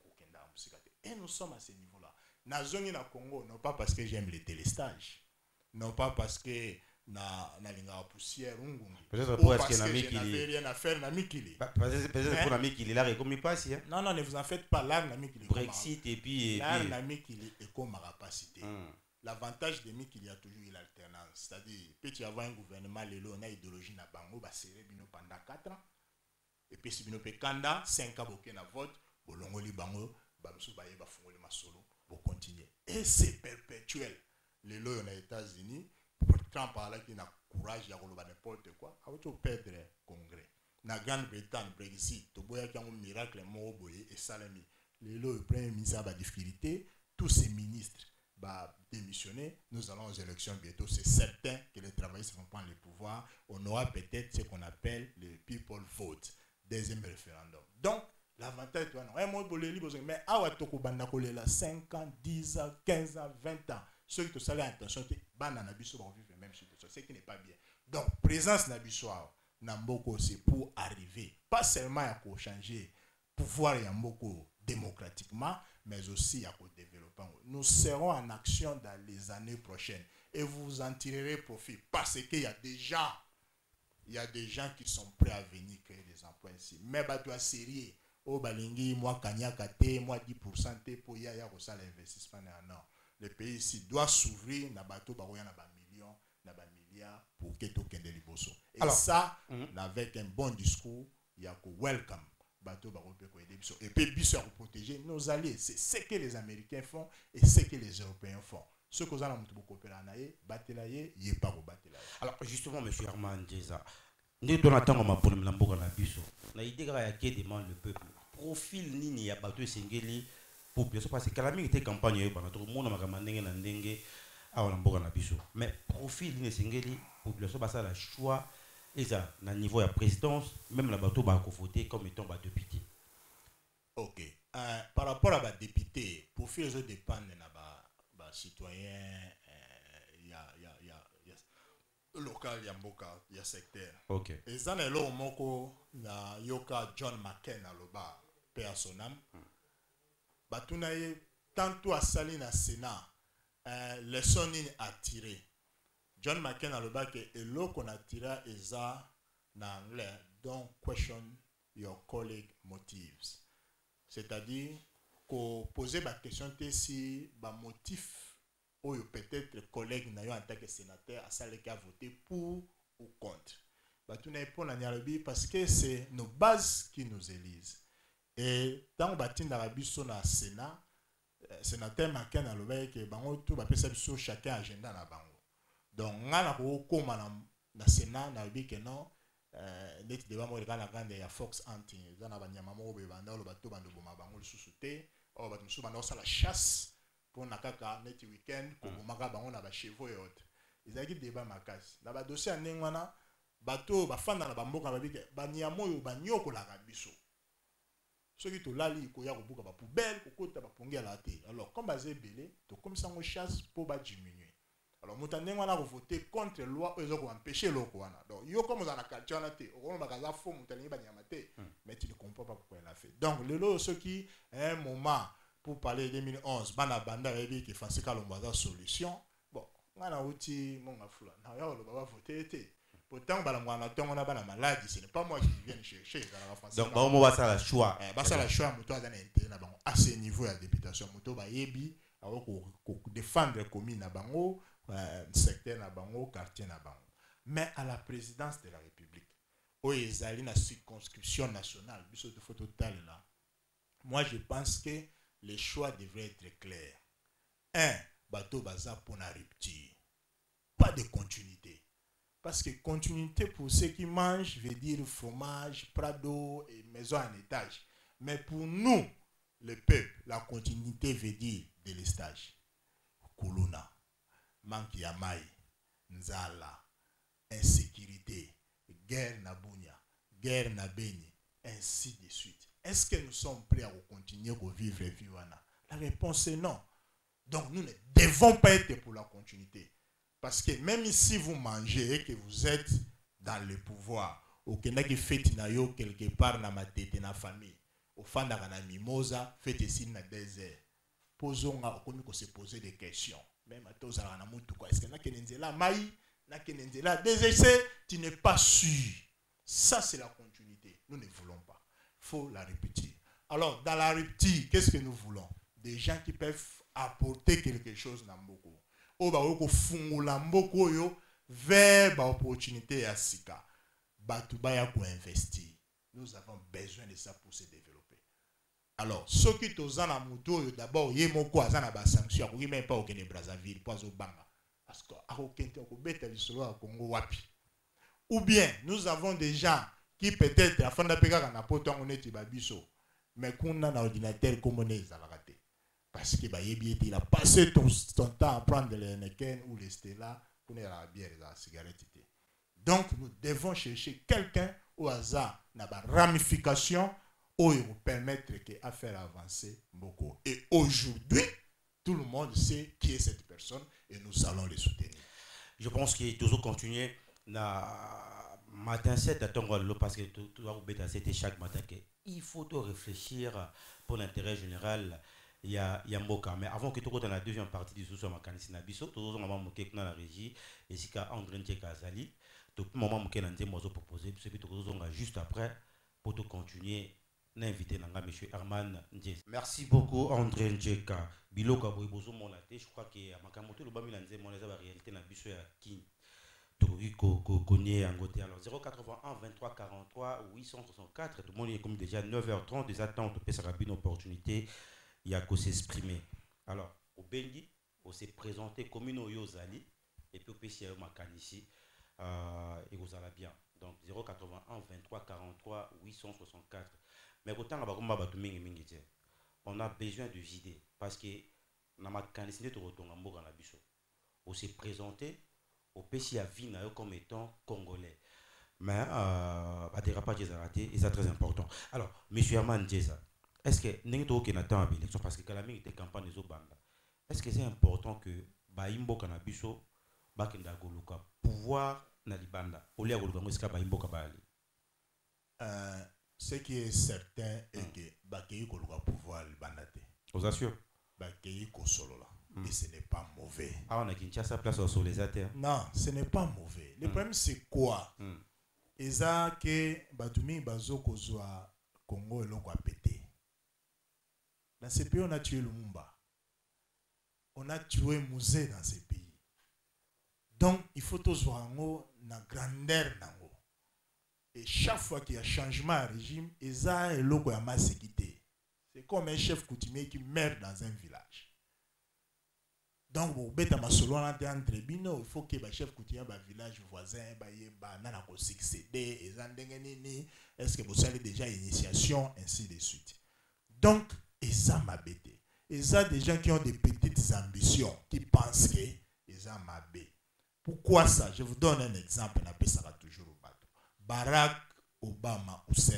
et nous sommes à ce niveau-là. Nazongi na Congo, non pas parce que j'aime les téléstages, non pas parce que na na linga poussière ungungi. Peut-être pour parce est-ce que que je n'avais rien à faire na Mikili. Peut-être pour la Mikili là, comme il passe. Hein? Non non, ne vous en faites pas là na Mikili. Brexit et puis. Là na Mikili et comme ma capacité. Mm. L'avantage de Mikili, il y a toujours eu l'alternance. C'est-à-dire, peut-tu avoir un gouvernement lelo na idéologie na bango ba serrer bino pendant quatre ans. Et puis si bino pe kanda cinq ans boké na vote, bolongoli bango bamsu baye ba fongoli masolo pour continuer. Et c'est perpétuel. Les lois aux États-Unis, pour Trump a qui n'a courage à relever n'importe quoi, a tout perdre le Congrès. Na Grande-Bretagne, Brexit, to boya qui a un miracle mort boye et salami. Les lois le premier ministre a des difficultés, tous ces ministres va démissionner. Nous allons aux élections bientôt. C'est certain que les travaillistes vont prendre le pouvoir. On aura peut-être ce qu'on appelle le people vote, deuxième référendum. Donc l'avantage, tu vois, non, un mot pour les libres, mais à Watoko Bandakolé, là, cinq ans, dix ans, quinze ans, vingt ans, ceux qui te salent attention, tu vas dans Nabiso, vont vivre même situation, ce qui n'est pas bien. Donc, présence Nabiso, Namboko, c'est pour arriver, pas seulement à changer pouvoir Yamboko démocratiquement, mais aussi à développer. Nous serons en action dans les années prochaines et vous en tirerez profit parce qu'il y a des gens, il y a des gens qui sont prêts à venir créer des emplois ici. Mais bah, tu as sérieux. Oh balingi moi kanyaka te moi dix pour cent te pour ya ya ça l'investissement non le pays ici doit s'ouvrir na bateau ba na ba millions na ba milliards pour que tout kende liboso et alors, ça mm-hmm. avec un bon discours il y a que welcome bateau ba ko aider biso et puis biso pour protéger nos alliés. C'est ce que les Américains font et ce que les Européens font. Ce que vous avez beaucoup coopérer batelaye yé pas batelaye. Alors justement monsieur Armand Djeza, nous donnons attendre ma pour l'amboka na biso na idée ga ya qui demande le peuple profil nini ya bato sengeli population parce que kalami était campagne yo bana to mona makama ndenge na ndenge awa na mboka na biso mais profil nini sengeli population basa la choix eza na niveau ya présidence même la bato ba ko voter comme étant ba député. OK. Euh, par rapport à ba député, profil ça dépend na ba ba citoyen il euh, y a il y a il y a local ya mboka ya secteur. OK. Et ça est là moko na yoka John McCain aloba paix à son âme. Hmm. Batunaye tantôt à sali na Sénat euh, leçon ni attiré. John McCain aloba que elo qu'on attira eza na anglais don't question your colleague motives. C'est-à-dire qu'on poser la question de si ba motif ou peut-être collègue en tant que sénateur à celle qui a voté pour ou contre. Bah, tout n'est pas parce que c'est nos bases qui nous élisent. Et dans le bâtiment d'Arabie sur le Sénat, le sénateur McCain a le que bango tout va passer sur chacun agenda na bango. Donc on a comme dans le Sénat na que non neti débat mo lekana grande ya Fox Hunting za na banyama mo be banda lo bato bando boma bango lisusu te o bato musu banda osala chasse pour na kaka neti weekend ko bomaka bango na ba chevaux et autres ezaki débat makasi na ba dossier ndenge wana bato bafanda na bamboka babike banyama oyo banyokolaka biso soki tolali koya kobuka ba poubelle kokota ba pongi ala te alors comme bazé belé to comme ça ngo chasse pour ba diminuer. Alors, nous avons voté contre la loi pour empêcher le Rwanda. Donc, yo comme dans la culture, on a faux, mais tu ne comprends pas pourquoi elle a fait. Donc, le lot, ce qui est un moment pour parler de deux mille onze, Bana Banda et qui fait une solution. Bon, on a outil, mon affaire, on a voté. Pourtant, on a une maladie, ce n'est pas moi qui viens chercher. Donc, on va faire le choix. On va faire le choix, à ce niveau de la députation, on va défendre les communes à Bango. Euh, secteur na bango, quartier na bango. Mais à la présidence de la République, où ils allaient dans la circonscription nationale, moi je pense que les choix devraient être clairs. Un, bateau baza pour la rupture. Pas de continuité. Parce que continuité pour ceux qui mangent veut dire fromage, prado et maison en étage. Mais pour nous, le peuple, la continuité veut dire délestage. Kuluna. Manque ya mai, nzala, insécurité, guerre na Bunia, guerre na Beni, ainsi de suite. Est-ce que nous sommes prêts à continuer à vivre et vivre? La réponse est non. Donc nous ne devons pas être pour la continuité. Parce que même si vous mangez et que vous êtes dans le pouvoir, ou que vous faites quelque part dans ma tête, dans la famille, au fond de la mimosa, faites ici dans le désert. Posons à se poser des questions. Même à tous à la moutou quoi. Est-ce que na kenenzela maï, na kenenzela des essais, tu n'es pas sûr. Ça c'est la continuité. Nous ne voulons pas. Faut la rupture. Alors dans la rupture, qu'est-ce que nous voulons? Des gens qui peuvent apporter quelque chose dans Mboko. O ba ko fungula Mboko yo vers ba opportunité à sika. Batuba ya ko investir. Nous avons besoin de ça pour se développer. Alors, ceux qui sont dans la moto, d'abord, il y a des sanctions. Il n'y a même pas au Brazzaville, pas au Banga. Parce Congo wapi. Ou bien, nous avons des gens qui peut-être, à la fin de la période, on est babiso, mais qu'on a un ordinateur comme on est raté. Parce qu'il a passé son temps à prendre les Neken ou les Stella pour la bière et la cigarette. Donc, nous devons chercher quelqu'un au hasard, dans la ramification. Où ils vont permettre à faire avancer beaucoup. Et aujourd'hui, tout le monde sait qui est cette personne et nous allons les soutenir. Je pense qu'il faut continuer na matin sept à Tongolo parce que tout doit c'était chaque matin qu'il faut réfléchir pour l'intérêt général. Il y a Mboka. Mais avant que tout dans la deuxième partie du sous-sol Makanissi Nabiso, tout le monde dans la régie, et si André Ndjekazali, tout le monde qui a proposé, juste après pour tout continuer. Invité M. Herman Ndjez. Merci beaucoup André Ndjeka. Biloka boibozo monate, je crois que Makamoto le bamilanze mon la réalité na biso ya kin. Touri ko ko konye angote alors zéro quatre-vingt-un vingt-trois quarante-trois huit cent soixante-quatre tout le monde est comme déjà neuf heures trente des attentes pour ça une opportunité il y a qu'à s'exprimer. Alors au Bengi, on s'est présenté comme une Oyozali et puis au P C A Makanissi euh et vous allez bien. Donc zéro quatre-vingt-un vingt-trois quarante-trois huit cent soixante-quatre. Mais autant on a besoin de idées parce que on s'est présenté au P C A Vina comme étant congolais. Mais euh, et c'est très important. Alors, M. Herman Ndjeza, est-ce que nous avons une élection parce que quand la campagne des Obanda, est-ce que c'est important que Baimbo Kanabiso Bakenda Goluka pouvoir na libanda au lieu de est-ce que Baimbo Kabali? Ce qui est certain est que Bakei Koluka pouvoir libandate. Vous assure? Bakei Kosolola. Et ce n'est pas mauvais. Ah, on a Kinshasa place sur les athées. Non, ce n'est pas mauvais. Le mm. problème c'est quoi? Mm. Et ça que Batumi Bazo Kozwa Congo et l'on a pété. Dans ces pays, on a tué Lumumba. On a tué Mouzé dans ces pays. Donc, il faut tous voir la grandeur. Et chaque fois qu'il y a changement de régime, Eza et l'eau a mal sécurité. C'est comme un chef coutumier qui meurt dans un village. Donc, vous bêta ma solo entre bino, il faut que le chef coutumier ba village voisin ba yeba nana ko succéder et zandengeni, est-ce que vous avez déjà initiation ainsi de suite. Donc, et ça m'a bêté. Et ça des gens qui ont des petites ambitions, qui pensent que et ça m'a bêté. Pourquoi ça? Je vous donne un exemple, on appelle ça toujours au bateau. Barack Obama Hussein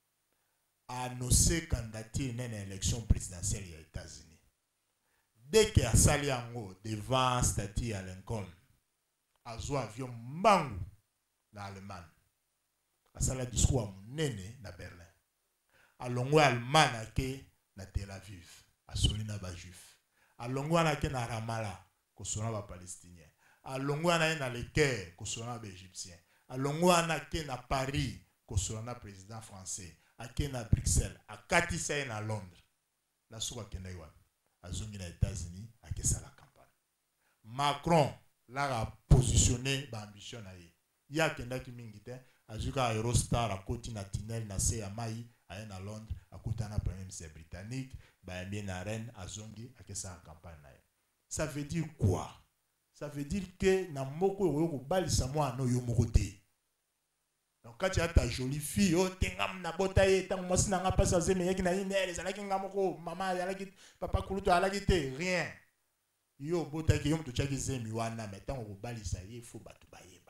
a annoncé candidature à une élection présidentielle aux États-Unis. Dès qu'il a sali en devant statue à Lincoln, a un avion mbangu dans l'Allemagne. A sali discours à Mounene na Berlin. A longo Allemagne ke na Tel Aviv, a solina ba juif. A longo na ke na Ramallah, ko sona ba palestinien. A longo na na le Caire, ko sona ba égyptien. A longo na ke na Paris, ko sona président français. A ke na Bruxelles, a katisa na Londres. Na suka kenda iwa. Azongi na États-Unis a kesa la campagne. Macron l'a positionné ba ambition na ye. Ya kenda ki mingite azuka Eurostar a koti na tunnel na se ya mai a na Londres a kota na premier ministre britannique ba bien na reine azongi a kesa la campagne na ye. Ça veut dire quoi? Ça veut dire que na moko yo ko balisa moi no yo moko te. Donc quand tu as ta jolie fille, oh tengam na botaye, tant moi si n'a pas ça zeme yaki na ine, les alaki ngamoko, maman yalaki, papa kuluto alaki te, rien. Yo botaye ki yo mto chaki zeme wana, mais tant on bali ça y faut batu bayeba.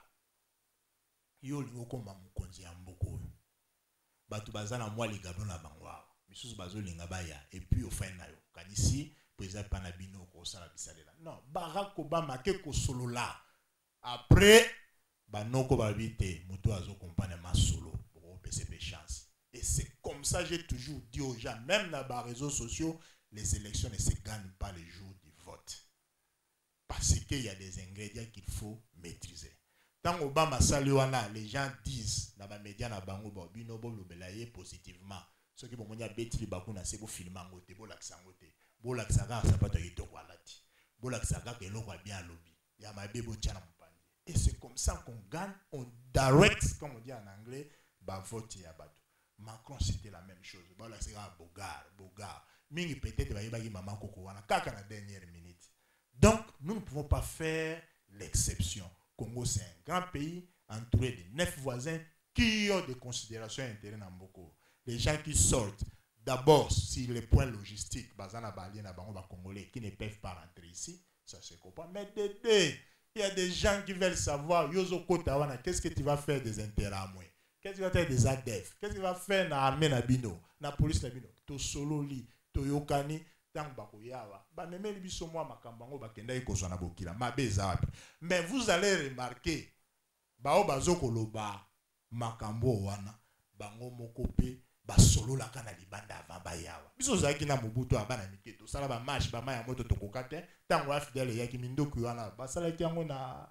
Yo lingo komba mukonzi ya mboko. Batu bazana moi les gabon na bangwa. Misusu bazo linga baya et puis au fin na yo. Kanisi président panabino ko sala bisalela. Non, Barack Obama ke ko solo là. Après banoko babite muto azo compagnie ma solo pour P C P chance. Et c'est comme ça j'ai toujours dit aux gens, même dans les réseaux sociaux, les élections ne se gagnent pas le jour du vote. Parce qu'il y a des ingrédients qu'il faut maîtriser. Tant Obama Saliwana, les gens disent dans les médias na bango bino bo lobelaye positivement. Ceux qui vont dire beti bakuna c'est pour filmer ngote, bo laksangote. Bo laksaka sapato yito kwalati. Bo laksaka ke lo kwa bien lobby. Ya mabebo tchana. Et c'est comme ça qu'on gagne, on direct, comme on dit en anglais, bah vote ya bateau. Macron c'était la même chose. Bon là c'est un bogar, bogar. Mingi peut-être va y avoir maman koko wana kaka na dernière minute. Donc nous ne pouvons pas faire l'exception. Congo c'est un grand pays entouré de neuf voisins qui ont des considérations et intérêts dans beaucoup. Les gens qui sortent d'abord sur les points logistiques, bazana balien na bango ba congolais qui ne peuvent pas rentrer ici, ça se comprend. Mais dédé il y a des gens qui veulent savoir, Yozo Kotawana, qu'est-ce que tu vas faire des intérêts à moi? Qu'est-ce que tu vas faire des A D E F? Qu'est-ce que tu vas faire dans l'armée Nabino? Dans la police Nabino? To solo li, to yokani, tang bako yawa. Ba meme li biso moi makambango ba kenda iko sona bokila. Ma beza. Mais vous allez remarquer, ba o bazoko loba makambo wana, bango mokope, ba solo la kana libanda avant ba yawa. Biso zaki na Mobutu abana miketo, sala ba marche ba maya moto tokokate, tango wa fidèle yaki mindoku wana, ba sala yango na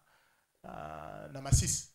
na, na masis.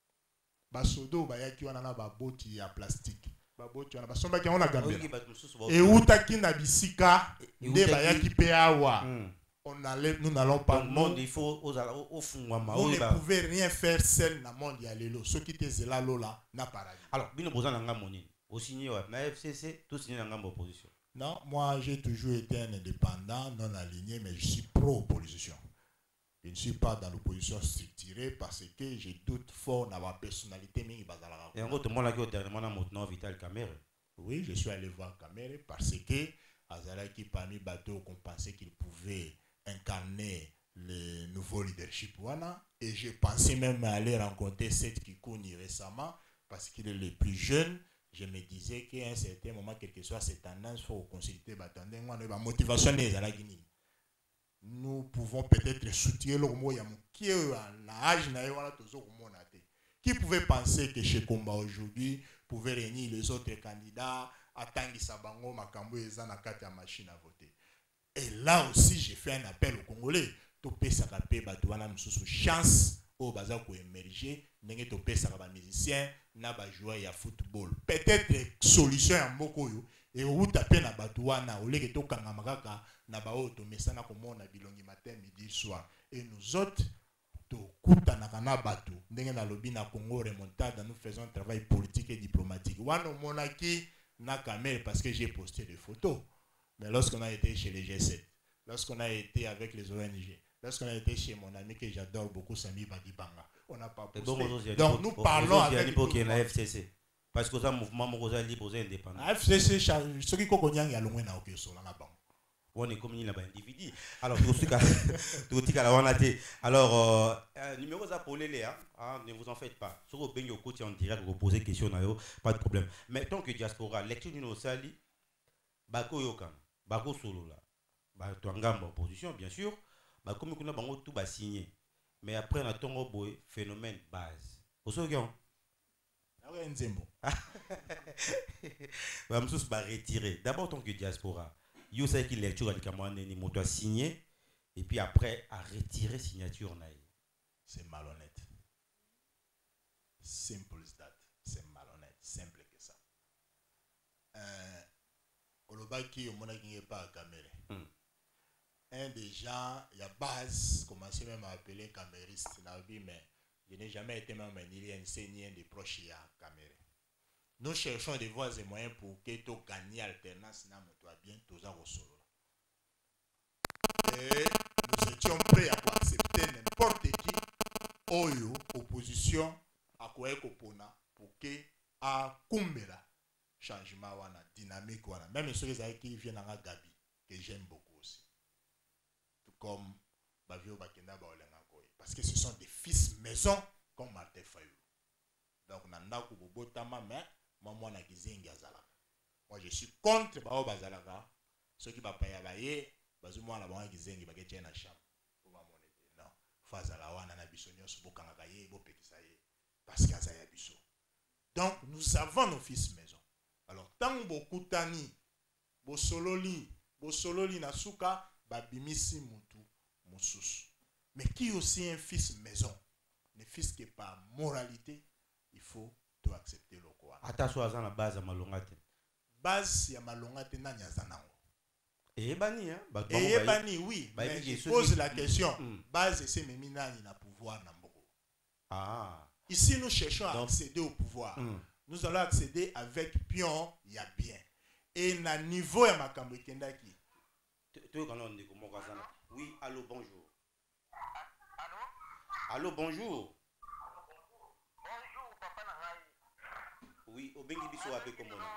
Ba sodo ba yaki wana na ba boti ya plastique. Ba boti wana ba somba ki wana gambela. Et utaki na bisika nde ba yaki pe awa. On allait, nous n'allons pas. Le monde, il faut au au fond. Vous ne pouvez rien faire seul dans le monde. Il y a les lots. Ceux qui étaient là, là, n'a pas raison. Alors, bien besoin d'un gamoni. Au signé, mais F C C, tout signé dans l'opposition. Non, moi j'ai toujours été un indépendant, non aligné, mais je suis pro-opposition. Je ne suis pas dans l'opposition structurée parce que j'ai doute fort dans ma personnalité. Et en gros, tout le monde a dit dernièrement dans Vital Kamere. Oui, je suis allé voir Kamere parce que Azalaki parmi bateaux qu'on pensait qu'il pouvait incarner le nouveau leadership wana, et j'ai pensé même aller rencontrer Seth Kikouni récemment parce qu'il est le plus jeune. Je me disais qu'à un certain moment, quelle que soit cette tendance, il faut consulter la motivation des Alagini. Nous pouvons peut-être soutenir le mot qui qui pouvait penser que chez Komba aujourd'hui pouvait réunir les autres candidats, attendre Sabango, Makambo et Zanakati à machine à voter. Et là aussi, j'ai fait un appel aux Congolais. Topé Sakape, Batouana, Moussou, chance au bazar pour émerger. N'est-ce topé Sakaba musicien, n'a pas joué à football. Peut-être solution à Mokoyo. Et où taper na Batouana, au lieu de Tokanga Magaka, n'a pas auto, mais ça n'a pas mon abilongi matin, midi, soir. Et nous autres, Kuta Nakana Batu, n'est-ce na lobby na Congo remontada, nous faisons un travail politique et diplomatique. Wano Monaki, n'a qu'à parce que j'ai posté des photos. Mais lorsqu'on a été chez les G sept, lorsqu'on a été avec les O N G, lorsqu'on a été chez mon ami que j'adore beaucoup, Sami Badibanga, on n'a pas posté. Donc nous parlons avec tout le monde. F C C. Parce que c'est un mouvement libre et indépendant. F C C, ce qui est au on est comme il individu. Alors, tout ce qu'on a dit. Alors, numéro ça pour les hein, ne vous en faites pas. Sur le pays au côté en direct, vous posez question, pas de problème. Mais tant que diaspora, lecture d'une sali, bako yokan, bako solo là, bah tu en opposition bien sûr, bah comme on a bango tout bah signé. Mais après on a ton boy phénomène base. Au second. Ah ouais, nzembo. Bah m'sous bah retirer. D'abord tant que diaspora. Yo sait qu'il lecture avec moi ni moto signé et puis après à retirer signature naï. C'est malhonnête. Simple as that. C'est malhonnête, simple que ça. Euh Olobaki au mona qui pas à caméra. Un des gens, il y a base, commencé même à appeler camériste dans la vie, mais je n'ai jamais été même ni enseignant des proches à caméra. Nous cherchons des voies et moyens pour que tu gagnes alternance dans mon bien, tous en solo. Et nous étions prêts à accepter n'importe qui, oyo, opposition, à quoi kopona, pour que à kumbela changement wana, dynamique wana. Même ceux qui viennent à Gabi, que j'aime beaucoup aussi. Tout comme Bavio Bakenda Baolenga Koy. Parce que ce sont des fils maison comme Martin Fayou. Donc, nanda kubobo tama mais moi na kizengi azalaka. Moi je suis contre bao bazalaka. Ceux qui bapaya baye, bazu moi na ba kizengi baketia na cham. Pour ma monnaie. Non, fazala wana na biso nyonso bokanga kaye bo pekisa ye. Parce que azaya biso. Donc, nous avons nos fils maison. Alors, tant beaucoup tani, bo sololi, bo sololi na suka, babimisi mutu, mususu. Mais qui aussi un fils maison? Un fils qui n'est pas moralité, il faut tout accepter le quoi. Attention à la base à malongate. Base ya malongate na nyazanango. Et bani hein? Et bani oui. Mais je pose la question. Base c'est même nani na pouvoir na mboko. Ah. Ici nous cherchons à accéder au pouvoir. Nous allons accéder avec pion, il y a bien. Et na niveau ya makambo kendaki. Oui, allô, bonjour. Allô? Allô, bonjour. Bonjour, papa Nangai. Oui, au bengi biso ape comme on.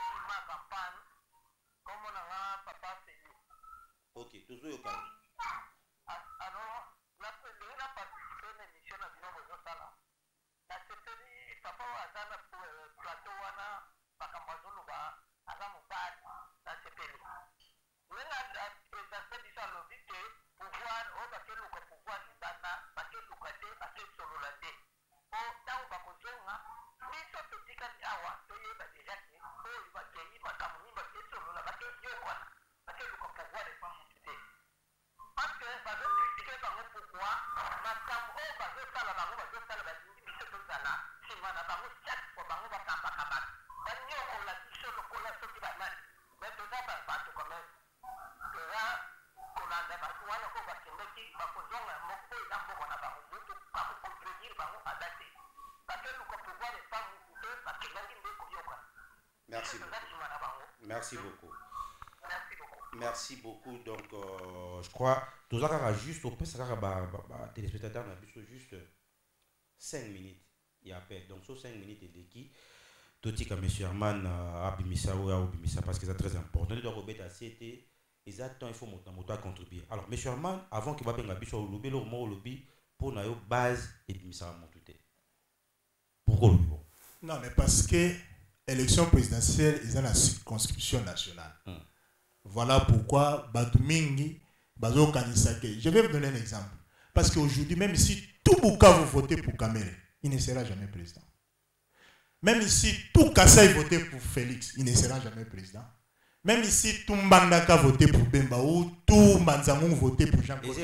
Comment Nanga, papa Félix. Ok, toujours au calme. Alors, la première a participé à l'émission à Bino Bozosala. La septembre, papa Azana plateau wana, Pakamazulu ba, Azamu Bad, la septembre. Mais la présentation du salon dit que pouvoir, on va faire le pouvoir du Dana, parce que le côté, parce que sur le laté. Oh, dans le Bakojonga, mais ça peut dire qu'il y a un peu de déjà qui, oh, il va te dire, parce qu'il va te sur le laté, il y a quoi, parce que le pouvoir est pas monté. Parce que, parce que, critiquer par le pouvoir, ma femme, oh, parce que ça, la banque, parce que ça, la banque, il se peut ça là, si on a la banque, chaque fois, banque, va pas pas Banyo, on l'a dit sur le collant, ce qui va mal. Mais tout ça, ça passe quand même. Que là, qu'on a des bâtiments, on va se mettre, on va se mettre, on va se mettre, on va se mettre, on va contredire, on va adapter. Parce que nous, pouvoir n'est pas monté, parce que l'on dit que merci beaucoup. Merci beaucoup. Merci beaucoup. Merci beaucoup. Donc, euh, je crois, tout ça, ça juste, au plus, ça va, téléspectateurs, on a juste cinq minutes. Il y a peine. Donc, sur cinq minutes, et de qui tout dit que M. Herman a bimisa ou a bimisa parce que c'est très important. Il doit remettre à C T. Exactement, il faut monter à contribuer. Alors, M. Herman, avant qu'il va bien la biche au lobby, le mot au lobby, pour na base et bimisa à monter. Pourquoi le bon? Non, mais parce que l'élection présidentielle est dans la circonscription nationale. Hmm. Voilà pourquoi Batumingi, Bazo Kanisake. Je vais vous donner un exemple. Parce qu'aujourd'hui, même si tout Bouka vous votez pour Kamere, il ne sera jamais président. Même si tout Kassai votait pour Félix, il ne sera jamais président. Même si tout Mbandaka votait pour Bemba ou tout Manzamou votait pour Jean-Claude.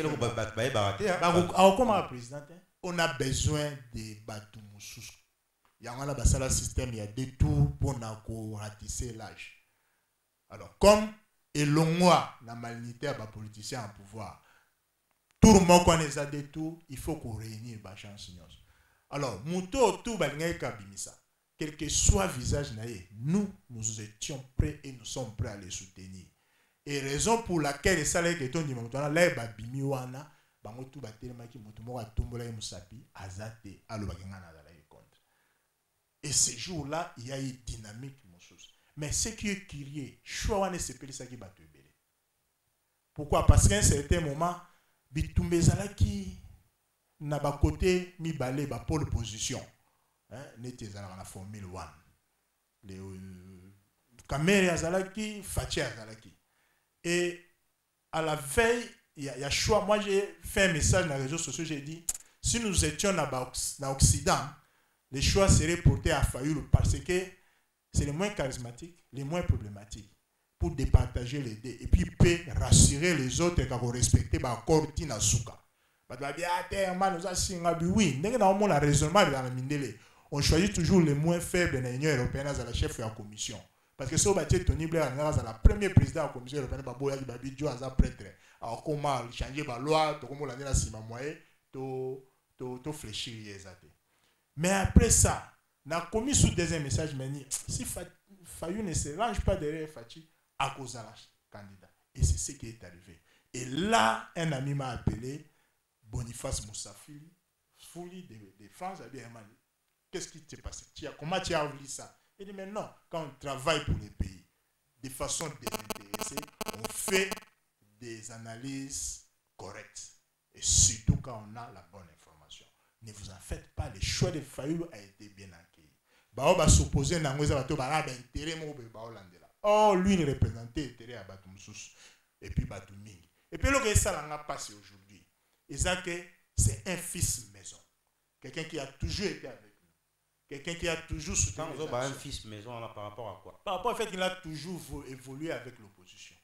On a besoin de Batoumoussous. Il y a un système, il y a des tours pour ratisser l'âge. Alors, comme Elongwa, la malignité à les politiciens en pouvoir, tout le monde connaît ça des tours, il faut qu'on réunisse les chances. Alors, Mouto, tout le Kabimisa. Quel que soit le visage, nous, nous étions prêts et nous sommes prêts à les soutenir. Et raison pour laquelle ça là que ton dimanche là ba bimi wana bango tout batelema ki moto moko atombola ye musapi azate alobakenga na la contre. Et ce jour-là, il y a eu dynamique mosusu. Mais ce qui est curieux, choix wana sepeli ça qui ba to ebele. Pourquoi? Parce qu'à un certain moment, bitumbe zalaki na ba côté mi balé ba pole position. Hein, n'était dans la formule un. Les Kamere azalaki, Fachi azalaki. Et à la veille, il y, y a choix. Moi, j'ai fait un message dans les réseaux sociaux. J'ai dit, si nous étions dans l'Occident, les choix seraient portés à Fayoulou parce que c'est les moins charismatiques, les moins problématiques pour départager les dés. Et puis, il peut rassurer les autres et respecter l'accord Tina Souka. Oui, on choisit toujours les moins faibles dans l'Union européenne à la chef de la commission. Parce que si on battait Tony Blair, la première présidente de la commission européenne, Baboya Babidjo, à prêtre. Alors, comment changer la loi, comment l'année la sima moyen, to to fléchir. Mais après ça, on a commis sous deuxième message, mais si Fayou ne se range pas derrière Fachi, à cause de la candidat. Et c'est ce qui est arrivé. Et là, un ami m'a appelé, Boniface Moussafi, Fouli de, de France, a dit, qu'est-ce qui t'est passé? Comment tu as oublié ça? Il dit, mais non, quand on travaille pour les pays, de façon désintéressée, on fait des analyses correctes. Et surtout quand on a la bonne information. Ne vous en faites pas, le choix de Fayulu a été bien accueilli. Bao va s'opposer à l'intérêt. Oh, lui, il représentait l'intérêt à Batumsus et puis Batuming. Et puis, le que ça l'a passé aujourd'hui, c'est un fils maison. Quelqu'un qui a toujours été avec. Quelqu'un qui a toujours soutenu. Quand vous avez un fils maison, là, par rapport à quoi? Par rapport au fait qu'il a toujours évolué avec l'opposition.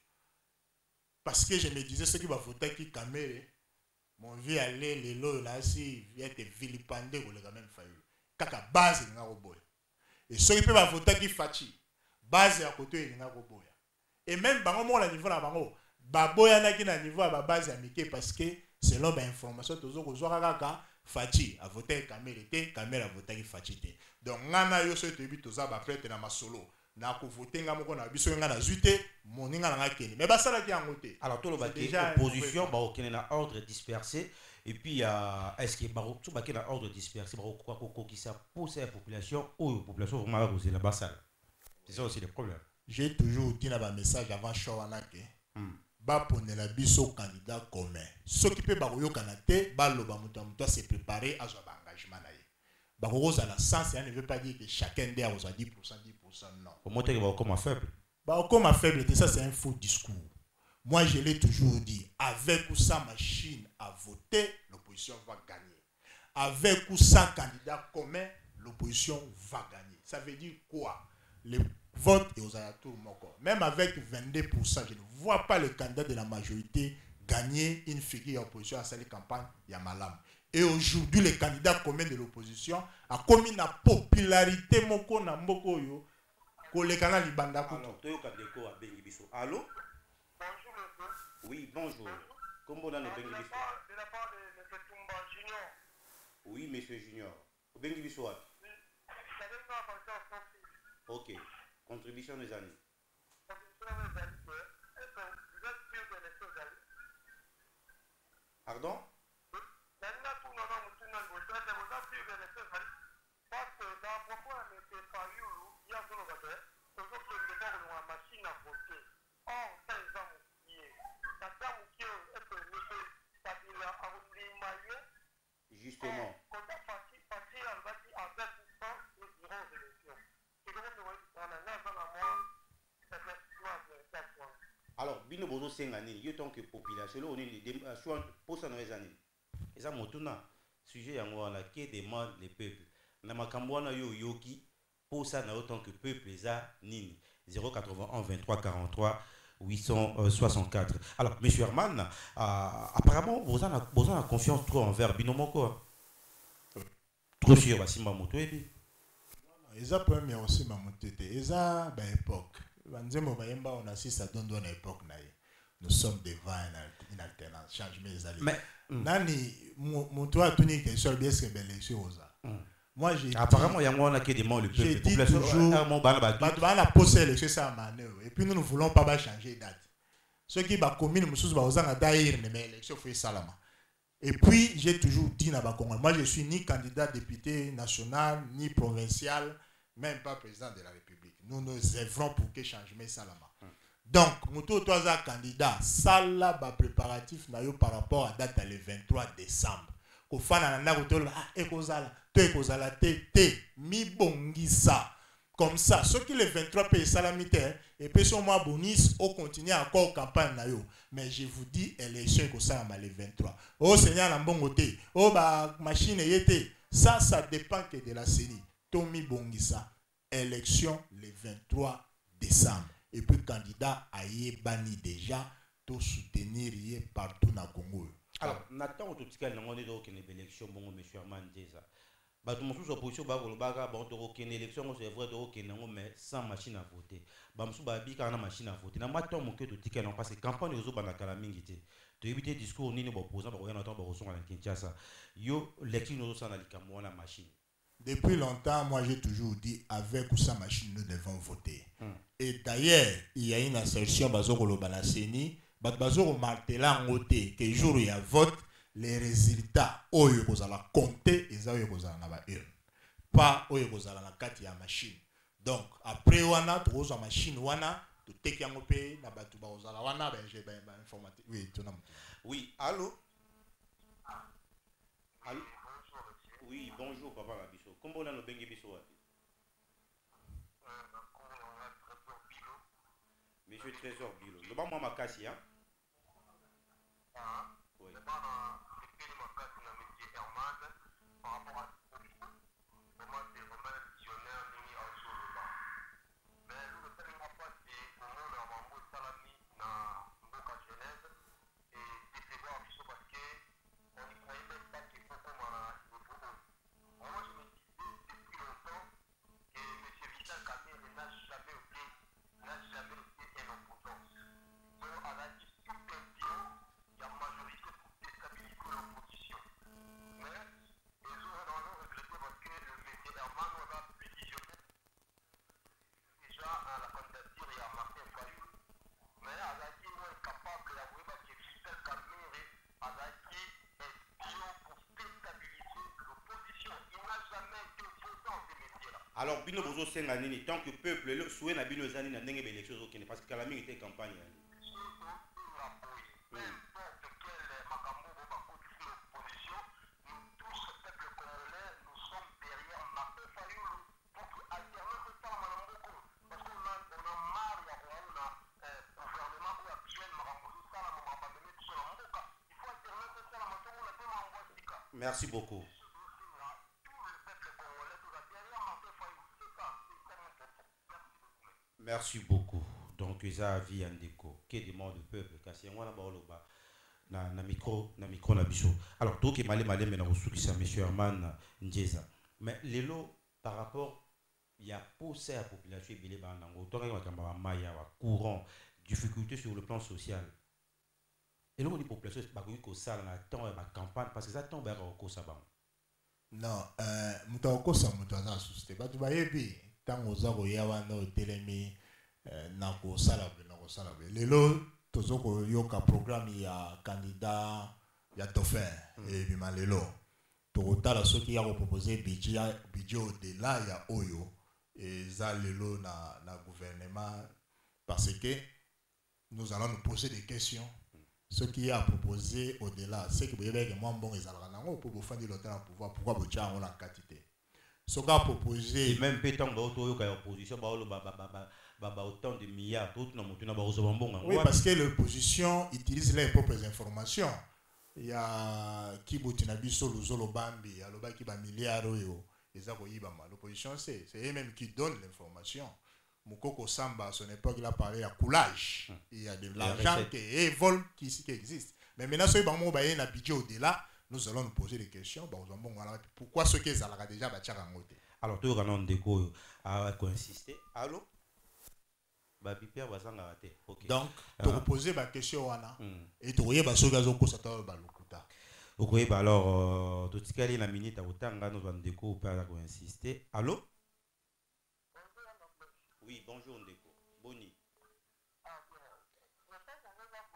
Parce que je me disais, ceux qui vont voter qui Kamere, mon vieux aller, les lots là, si il être vilipendé, ou le quand même fallu. Kaka base, il y a un boy. Et ceux qui peuvent voter qui Fachi, base à côté, il y a un boy. Et même, par exemple, au niveau là, bango, baboya n'a qu'un niveau à base amicale parce que selon l'information, tous les gens Fachi a voté Kamere, Kamere a voté Fachi. Donc, ngana yo so tebi toza ba prêtre na masolo. Na ko voter nga moko na biso nga na zuite, moninga na keni. Mais ba sala ki angote. Alors tout le baké opposition ba okene na ordre dispersé et puis euh, est-ce que ba tout baké na ordre dispersé ba ko ko qui ça pousse la population ou population vraiment poser la bassale. C'est ça aussi le problème. J'ai toujours dit na ba message avant Shawana ke ba ponela biso candidat commun. Ce qui peut ba yo kanate ba loba muto muto se préparer à son engagement na ye. Barosa la sens, ça ne veut pas dire que chacun d'eux a dix pour cent, dix pour cent, non. Comment tu es comme faible? Bah, comme faible, ça c'est un faux discours. Moi je l'ai toujours dit, avec ou sans machine à voter, l'opposition va gagner. Avec ou sans candidat commun, l'opposition va gagner. Ça veut dire quoi? Le vote est aux alentours moko. Même avec vingt-deux pour cent, je ne vois pas le candidat de la majorité gagner une figure opposition à cette campagne, il y a malam. Et aujourd'hui, le candidat commun de l'opposition a commis la popularité moko na mboko yo kolekana libanda kuto. Allô? Bonjour monsieur. Oui, bonjour. Comment on a le Bengi Bisso? De la part de M. Tumba Junior. Oui, monsieur Junior. Bengi Bisso. Ok. Contribution des années. Contribution des années. Est-ce que vous êtes sûr que les choses arrivent? Pardon? Parce que dans propos à M. Fayoulou, il y a son vote, c'est que nous devons une machine à voter. Or, ça est dans mon pied. Ça fait mon pied, est-ce que M. Kabila a voulu mailler? Justement. Quand on fait partir en bas à vingt pour cent, nous dirons aux élections. C'est comme nous on a neuf ans à moi, c'est quatre points. Alors, Bino Bozo Sengani, il y a tant que population, on est des choix pour ça dans les années. Et ça, mon sujet yango la qui demande les peuples na makambo na yo yoki pour ça na autant que peuple za nini zéro quatre-vingt-un vingt-trois quarante-trois huit cent soixante-quatre. Alors monsieur Herman, euh, apparemment vous avez vous avez confiance trop envers Binomoko. Trop sûr basimba moto et puis eza premier aussi mamotete eza ba époque banzemo bayemba on assiste à dondo na époque na nous sommes devant une alternance changement des alliés. Mais nani moto a tuni question bien ce que l'élection osa. Moi j'ai apparemment il y a moi qui demande le peuple population toujours on a posé l'élection ça mané et puis nous ne voulons pas changer date. ceux qui ba commune mususu ba ozanga daïr mais élection fait salama. Et puis j'ai toujours dit na ba Congo, moi je suis ni candidat député national ni provincial, même pas président de la République. Nous nous œuvrons pour que changement salama. Donc muto toza candidat sala ba préparatif na yo par rapport à date le vingt-trois décembre. Ko fana na ndako to ah ekozala to ekozala te te mi bongisa. Comme ça, ceux qui le vingt-trois payent salamité, et puis sur moi bonus, on continue encore campagne na yo. Mais je vous dis, élection que ça le vingt-trois. Oh Seigneur, la bon côté. Oh bah machine yété. Ça, ça dépend que de la série. Tommy Bongisa, élection le vingt-trois décembre. Et puis candidat à bani déjà, tout soutenir yé partout na Congo. Alors, Nathan, tout ce qu'il y a dans l'élection, bon, monsieur Armand Djeza. Bah tout le monde sous opposition bah le baga bon to aucune élection c'est vrai to aucune mais sans machine à voter bah monsieur bah bi kana machine à voter na mato mon que to ticket non parce que campagne ozo bana kala mingi te to éviter discours nini ba opposant ba yana to ba ressort na Kinshasa yo lecture nous ça na likamwa la machine. Depuis longtemps moi j'ai toujours dit avec ou sans machine nous devons voter. Hmm. Et d'ailleurs il y a une assertion bazoko lo bana seni ba bazoko martela ngote que jour il y a vote les résultats oyo kozala compter eza oyo kozala na ba urne pas oyo kozala na kati ya machine. Donc après wana to kozwa machine wana to teki yango pe na batu ba kozala wana ba je ba informatique. Oui, tona. Oui, allô? Allô? Oui, bonjour papa la biso. Kombo na no bengi biso wapi? Monsieur Trésor Bilo. Le ba moi makasi hein? Oui. Par rapport à comment c'est vraiment visionnaire ni en solo mais le fait que pas c'est comment on a vraiment salami na Mboka Genève et décevoir biso parce que on ne croyait même pas qu'il faut comme à niveau moi je me disais depuis longtemps que M. Vital Kamerhe n'a jamais été n'a jamais été un opposant donc à la tout un bio il y a majorité pour déstabiliser l'opposition mais ils ont vraiment regretté parce que le monsieur Herman on a pu visionner déjà à la candidature il y a Martin Fayou mais Azaki nous est capable d'avouer parce que Vital Kamerhe Azaki est bio pour déstabiliser l'opposition. Il n'a jamais été opposant dans ces métiers-là. Alors Bino Bozo Senganini, tant que peuple le souhait na Bino Zani na ndenge élection aucune parce que la mine était campagne. Merci beaucoup. Merci beaucoup. Donc, ça a vie en déco. Qui demande le peuple? Kasi on va ba na na micro na micro na biso. Alors, tout qui malé malé mais na reçu ça monsieur Armand Djeza. Mais lelo par rapport il y a poussé la population bilé ba nango. To ka kamba maya wa courant, difficulté sur le plan social. Et là, on dit population, c'est ça na temps et ma campagne parce que ça tombe à ça ba. Non, euh mutako ça mutaza susté. Ba tu ba yebi tango za ko yawa no telemi na ko sala na ko sala. Lelo tozoko yoka programme ya candidat ya Dauphin et bima lelo. Tokotala soki ya ko proposer budget budget au-delà ya oyo et za lelo na na gouvernement parce que nous allons nous poser des questions. Ce qui a proposé au-delà, c'est que vous avez que moi bon ils allons pour vous faire du longtemps pouvoir pourquoi vous tiens on la quantité. Ce qui a proposé même pétant d'auto yo opposition ba ba ba ba ba autant de milliards tout na moto na ba zo bon. Oui parce que l'opposition utilise les propres informations. Il y a Kibutina biso luzolo bambi aloba ki ba milliards yo eza ko yiba ma l'opposition c'est c'est eux même qui donnent l'information. Moukoko Samba, à son époque, il a parlé à coulage. Il y a de l'argent qui vole qui, qui existe. Mais maintenant, si on a un budget au-delà, nous allons nous poser des questions. Pourquoi ce qu'ils ont déjà battu à côté? Alors, tout le monde déco a insisté. Allô? Donc, tu as posé ma question et tu as posé ma question. Ok, alors, tout ce qui est la minute à autant, nous allons déco insister. Allô? Oui, bonjour Ndeko. Boni.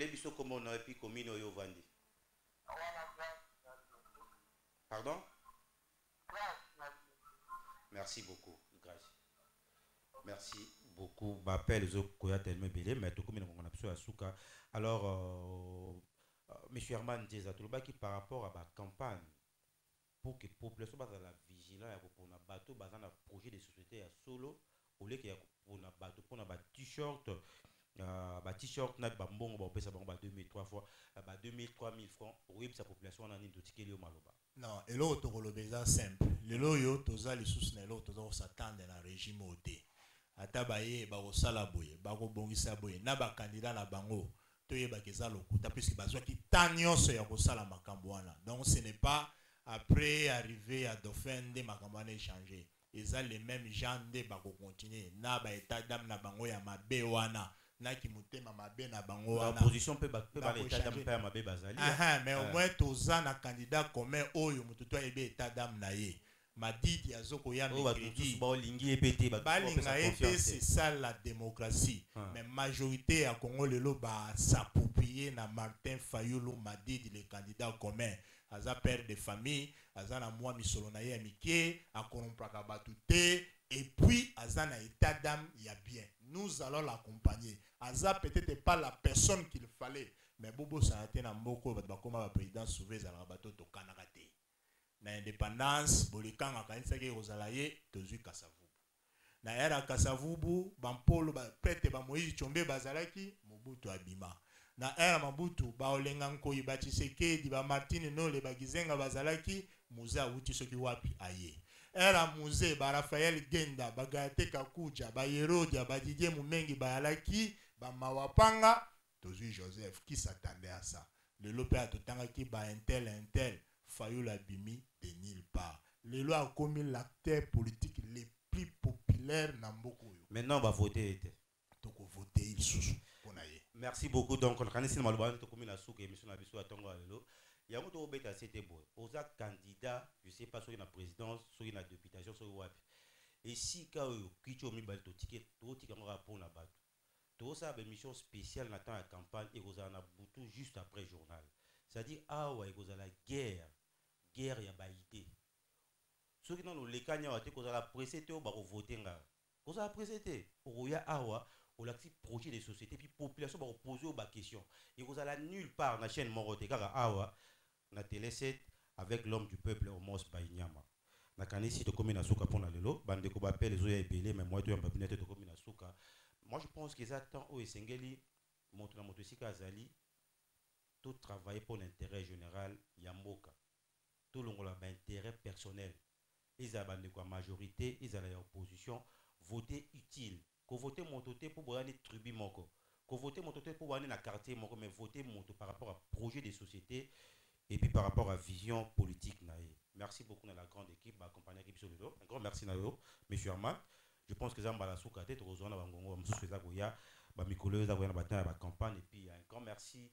rappeler biso comment on a pu commune au Vandi. Pardon? Merci beaucoup, grâce. Merci beaucoup. M'appelle Zokoya tellement belé, mais tout comme on a besoin à Souka. Alors, euh, euh, Monsieur Herman Djezatouba qui par rapport à la campagne pour que la population soit la vigilance pour un bateau, basé un projet de société à solo, au lieu qu'il y ait un bateau pour un t-shirt. Uh, ba t-shirt na ba mbongo ba pesa bango ba deux mille trois fois uh, ba deux mille trois mille francs oui sa population na nini totikeli yo maloba non elo to kolobeza simple lelo yo toza lisusu na elo toza s'attendre na régime oté ata baye ba kosala boye ba ko bongisa boye na ba candidat na bango to yeba keza lokuta puisque bazwa ki tanyoso ya kosala makambo wana donc ce n'est pas après arriver à Dauphin de makambo wana échanger eza les mêmes gens de ba ko continuer na ba état d'âme na bango ya mabe wana na ki mutema mabe na bango wana opposition peut peut ba l'état d'âme pa mabe bazali ah mais au moins toza na candidat commun oyo mututo ebe état d'âme na ye madidi azoko ya crédit ba lingi epete ba c'est ça la démocratie mais majorité ya Congo lelo ba s'approprier na Martin Fayulu madidi le candidat commun aza père de famille aza na moi misolo na ye mikie akorompraka batuté et puis aza na état d'âme ya bien nous allons l'accompagner. Aza peut-être pas la personne qu'il fallait, mais Bobo Sanate na mboko bakoma ba président sauver za bateau to kanakate. Na indépendance, bolikanga kanisa ke ozalaye tozui Kasavubu. Na era Kasavubu, bampolo ba prêtre ba Moïse Chombe bazalaki Mobutu abima. Na era Mabutu ba olenga nkoyi ba Tshisekedi ba Martine no le bagizenga bazalaki muza uti soki wapi aye. Era musée ba Raphaël Genda ba Gate Kakuja ba Yerodia ba Didier Mumengi ba Alaki ba Mawapanga tozui Joseph qui s'attendait à ça le lopé a totanga ki ba intel intel Fayulu bimi de nulle part le loi a commis l'acteur politique le plus populaire na mboko yo maintenant on va voter toko voter il sous merci beaucoup donc on kanisi na maloba to commis na souka émission na biso atongo lelo ya moto obeta c'était boy oza candidat je sais pas sur la présidence sur la députation sur wapi et si ka yo kicho mi bal to ticket to tika ngora pour na bato to ça une mission spéciale na temps la campagne et oza na butu juste après journal c'est-à-dire ah ouais oza la guerre guerre ya ba idée ceux qui dans le lekanya wa te oza la pressé te ba voter nga oza pressé te oya awa au l'actif projet de société puis population va poser aux questions et vous allez nulle part na chaîne Morote car awa na télé sept avec l'homme du peuple Omos Bainyama na kanisi to commune asuka pona lelo bande ko bapel les oya ebele mais moi to ya babinete to commune asuka moi je pense qu'ils attendent au Esengeli montre na motosika azali tout travailler pour l'intérêt général yamboka tout longola ba intérêt personnel ils a bande quoi majorité ils a la opposition voter utile ko voter montoté pour boire les tribus moko ko voter montoté pour boire na quartier moko mais voter monto par rapport à projet de société et puis par rapport à vision politique naé. Merci beaucoup à la grande équipe ba accompagner équipe sur le dos. Un grand merci nayo monsieur Armand. Je pense que zamba la souka tête rozona bangongo msusu za goya ba mikolo za goya na batana ba campagne et puis un grand merci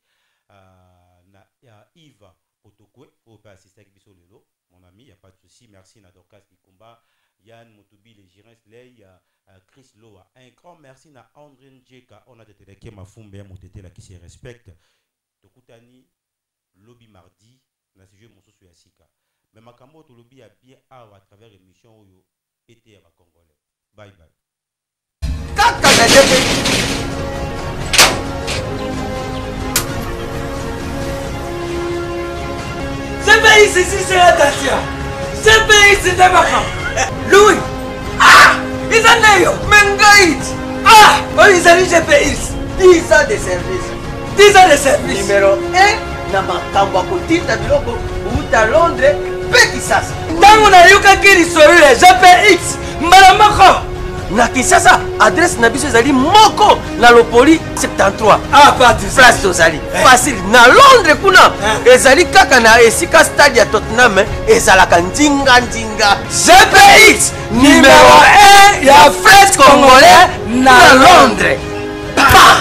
à na à Yves Potokwe pour assister avec biso lelo mon ami, il y a pas de souci. Merci na Dorcas Bikumba, Yann Moutoubi les Girins Ley, Chris Loa. Un grand merci na André Njeka, on a été là qui m'a fumé mon tété là qui se respecte. Tokutani lobby mardi na ce jeu mon sous Yasika. Mais ma cambo to lobby a bien à travers l'émission Oyo été à Congolais. Bye bye. Ce pays ici c'est la Tatia. Ce pays c'est Tabaka. Louis. Ah, ils en ont Mengaït. Ah, oh ils ont G P S. dix ans de service. dix ans de service. Numéro un. Namakambo akotinda biloko uta Londres pe Kisasa. Ntango na yuka kiri soyule G P X mbala moko. Na Kisasa adresse na biso ezali moko na Lopoli soixante-treize. Ah pas tu place tozali. Facile na Londres kuna ezali kaka na esika stade ya Tottenham ezalaka ndinga ndinga. G P X numéro un ya Fred Congolais na Londres. Pa!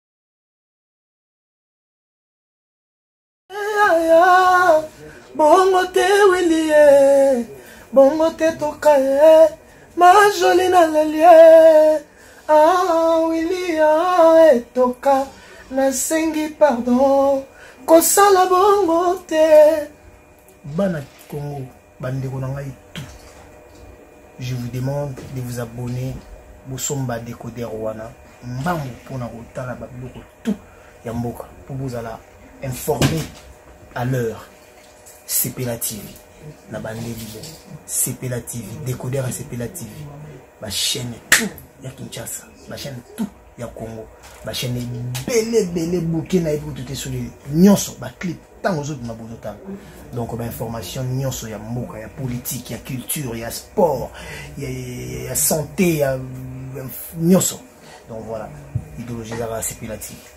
Bongo te Willie, bongo te tokaye, ma jolie na lelie. Ah Willie ah etoka, nasengi pardon kosala bongo te bana Congo bandeko na ngai tout. Je vous demande de vous abonner au Somba Décodeur Wana Mbambo pour na kotala ba biloko tout ya mboka pour vous aller informer à l'heure. C P L A T V na bandeli C P L A T V Décodeur C P L A T V ba chaîne tout ya Kinshasa ba chaîne tout ya Congo ba chaîne belé belé bouquet na pour tout sur les nyonso ba clip tant aux autres ma bonota donc ba information nyonso ya mboka ya politique ya culture ya sport ya, ya santé ya nyonso donc voilà idéologie za C P L A T V.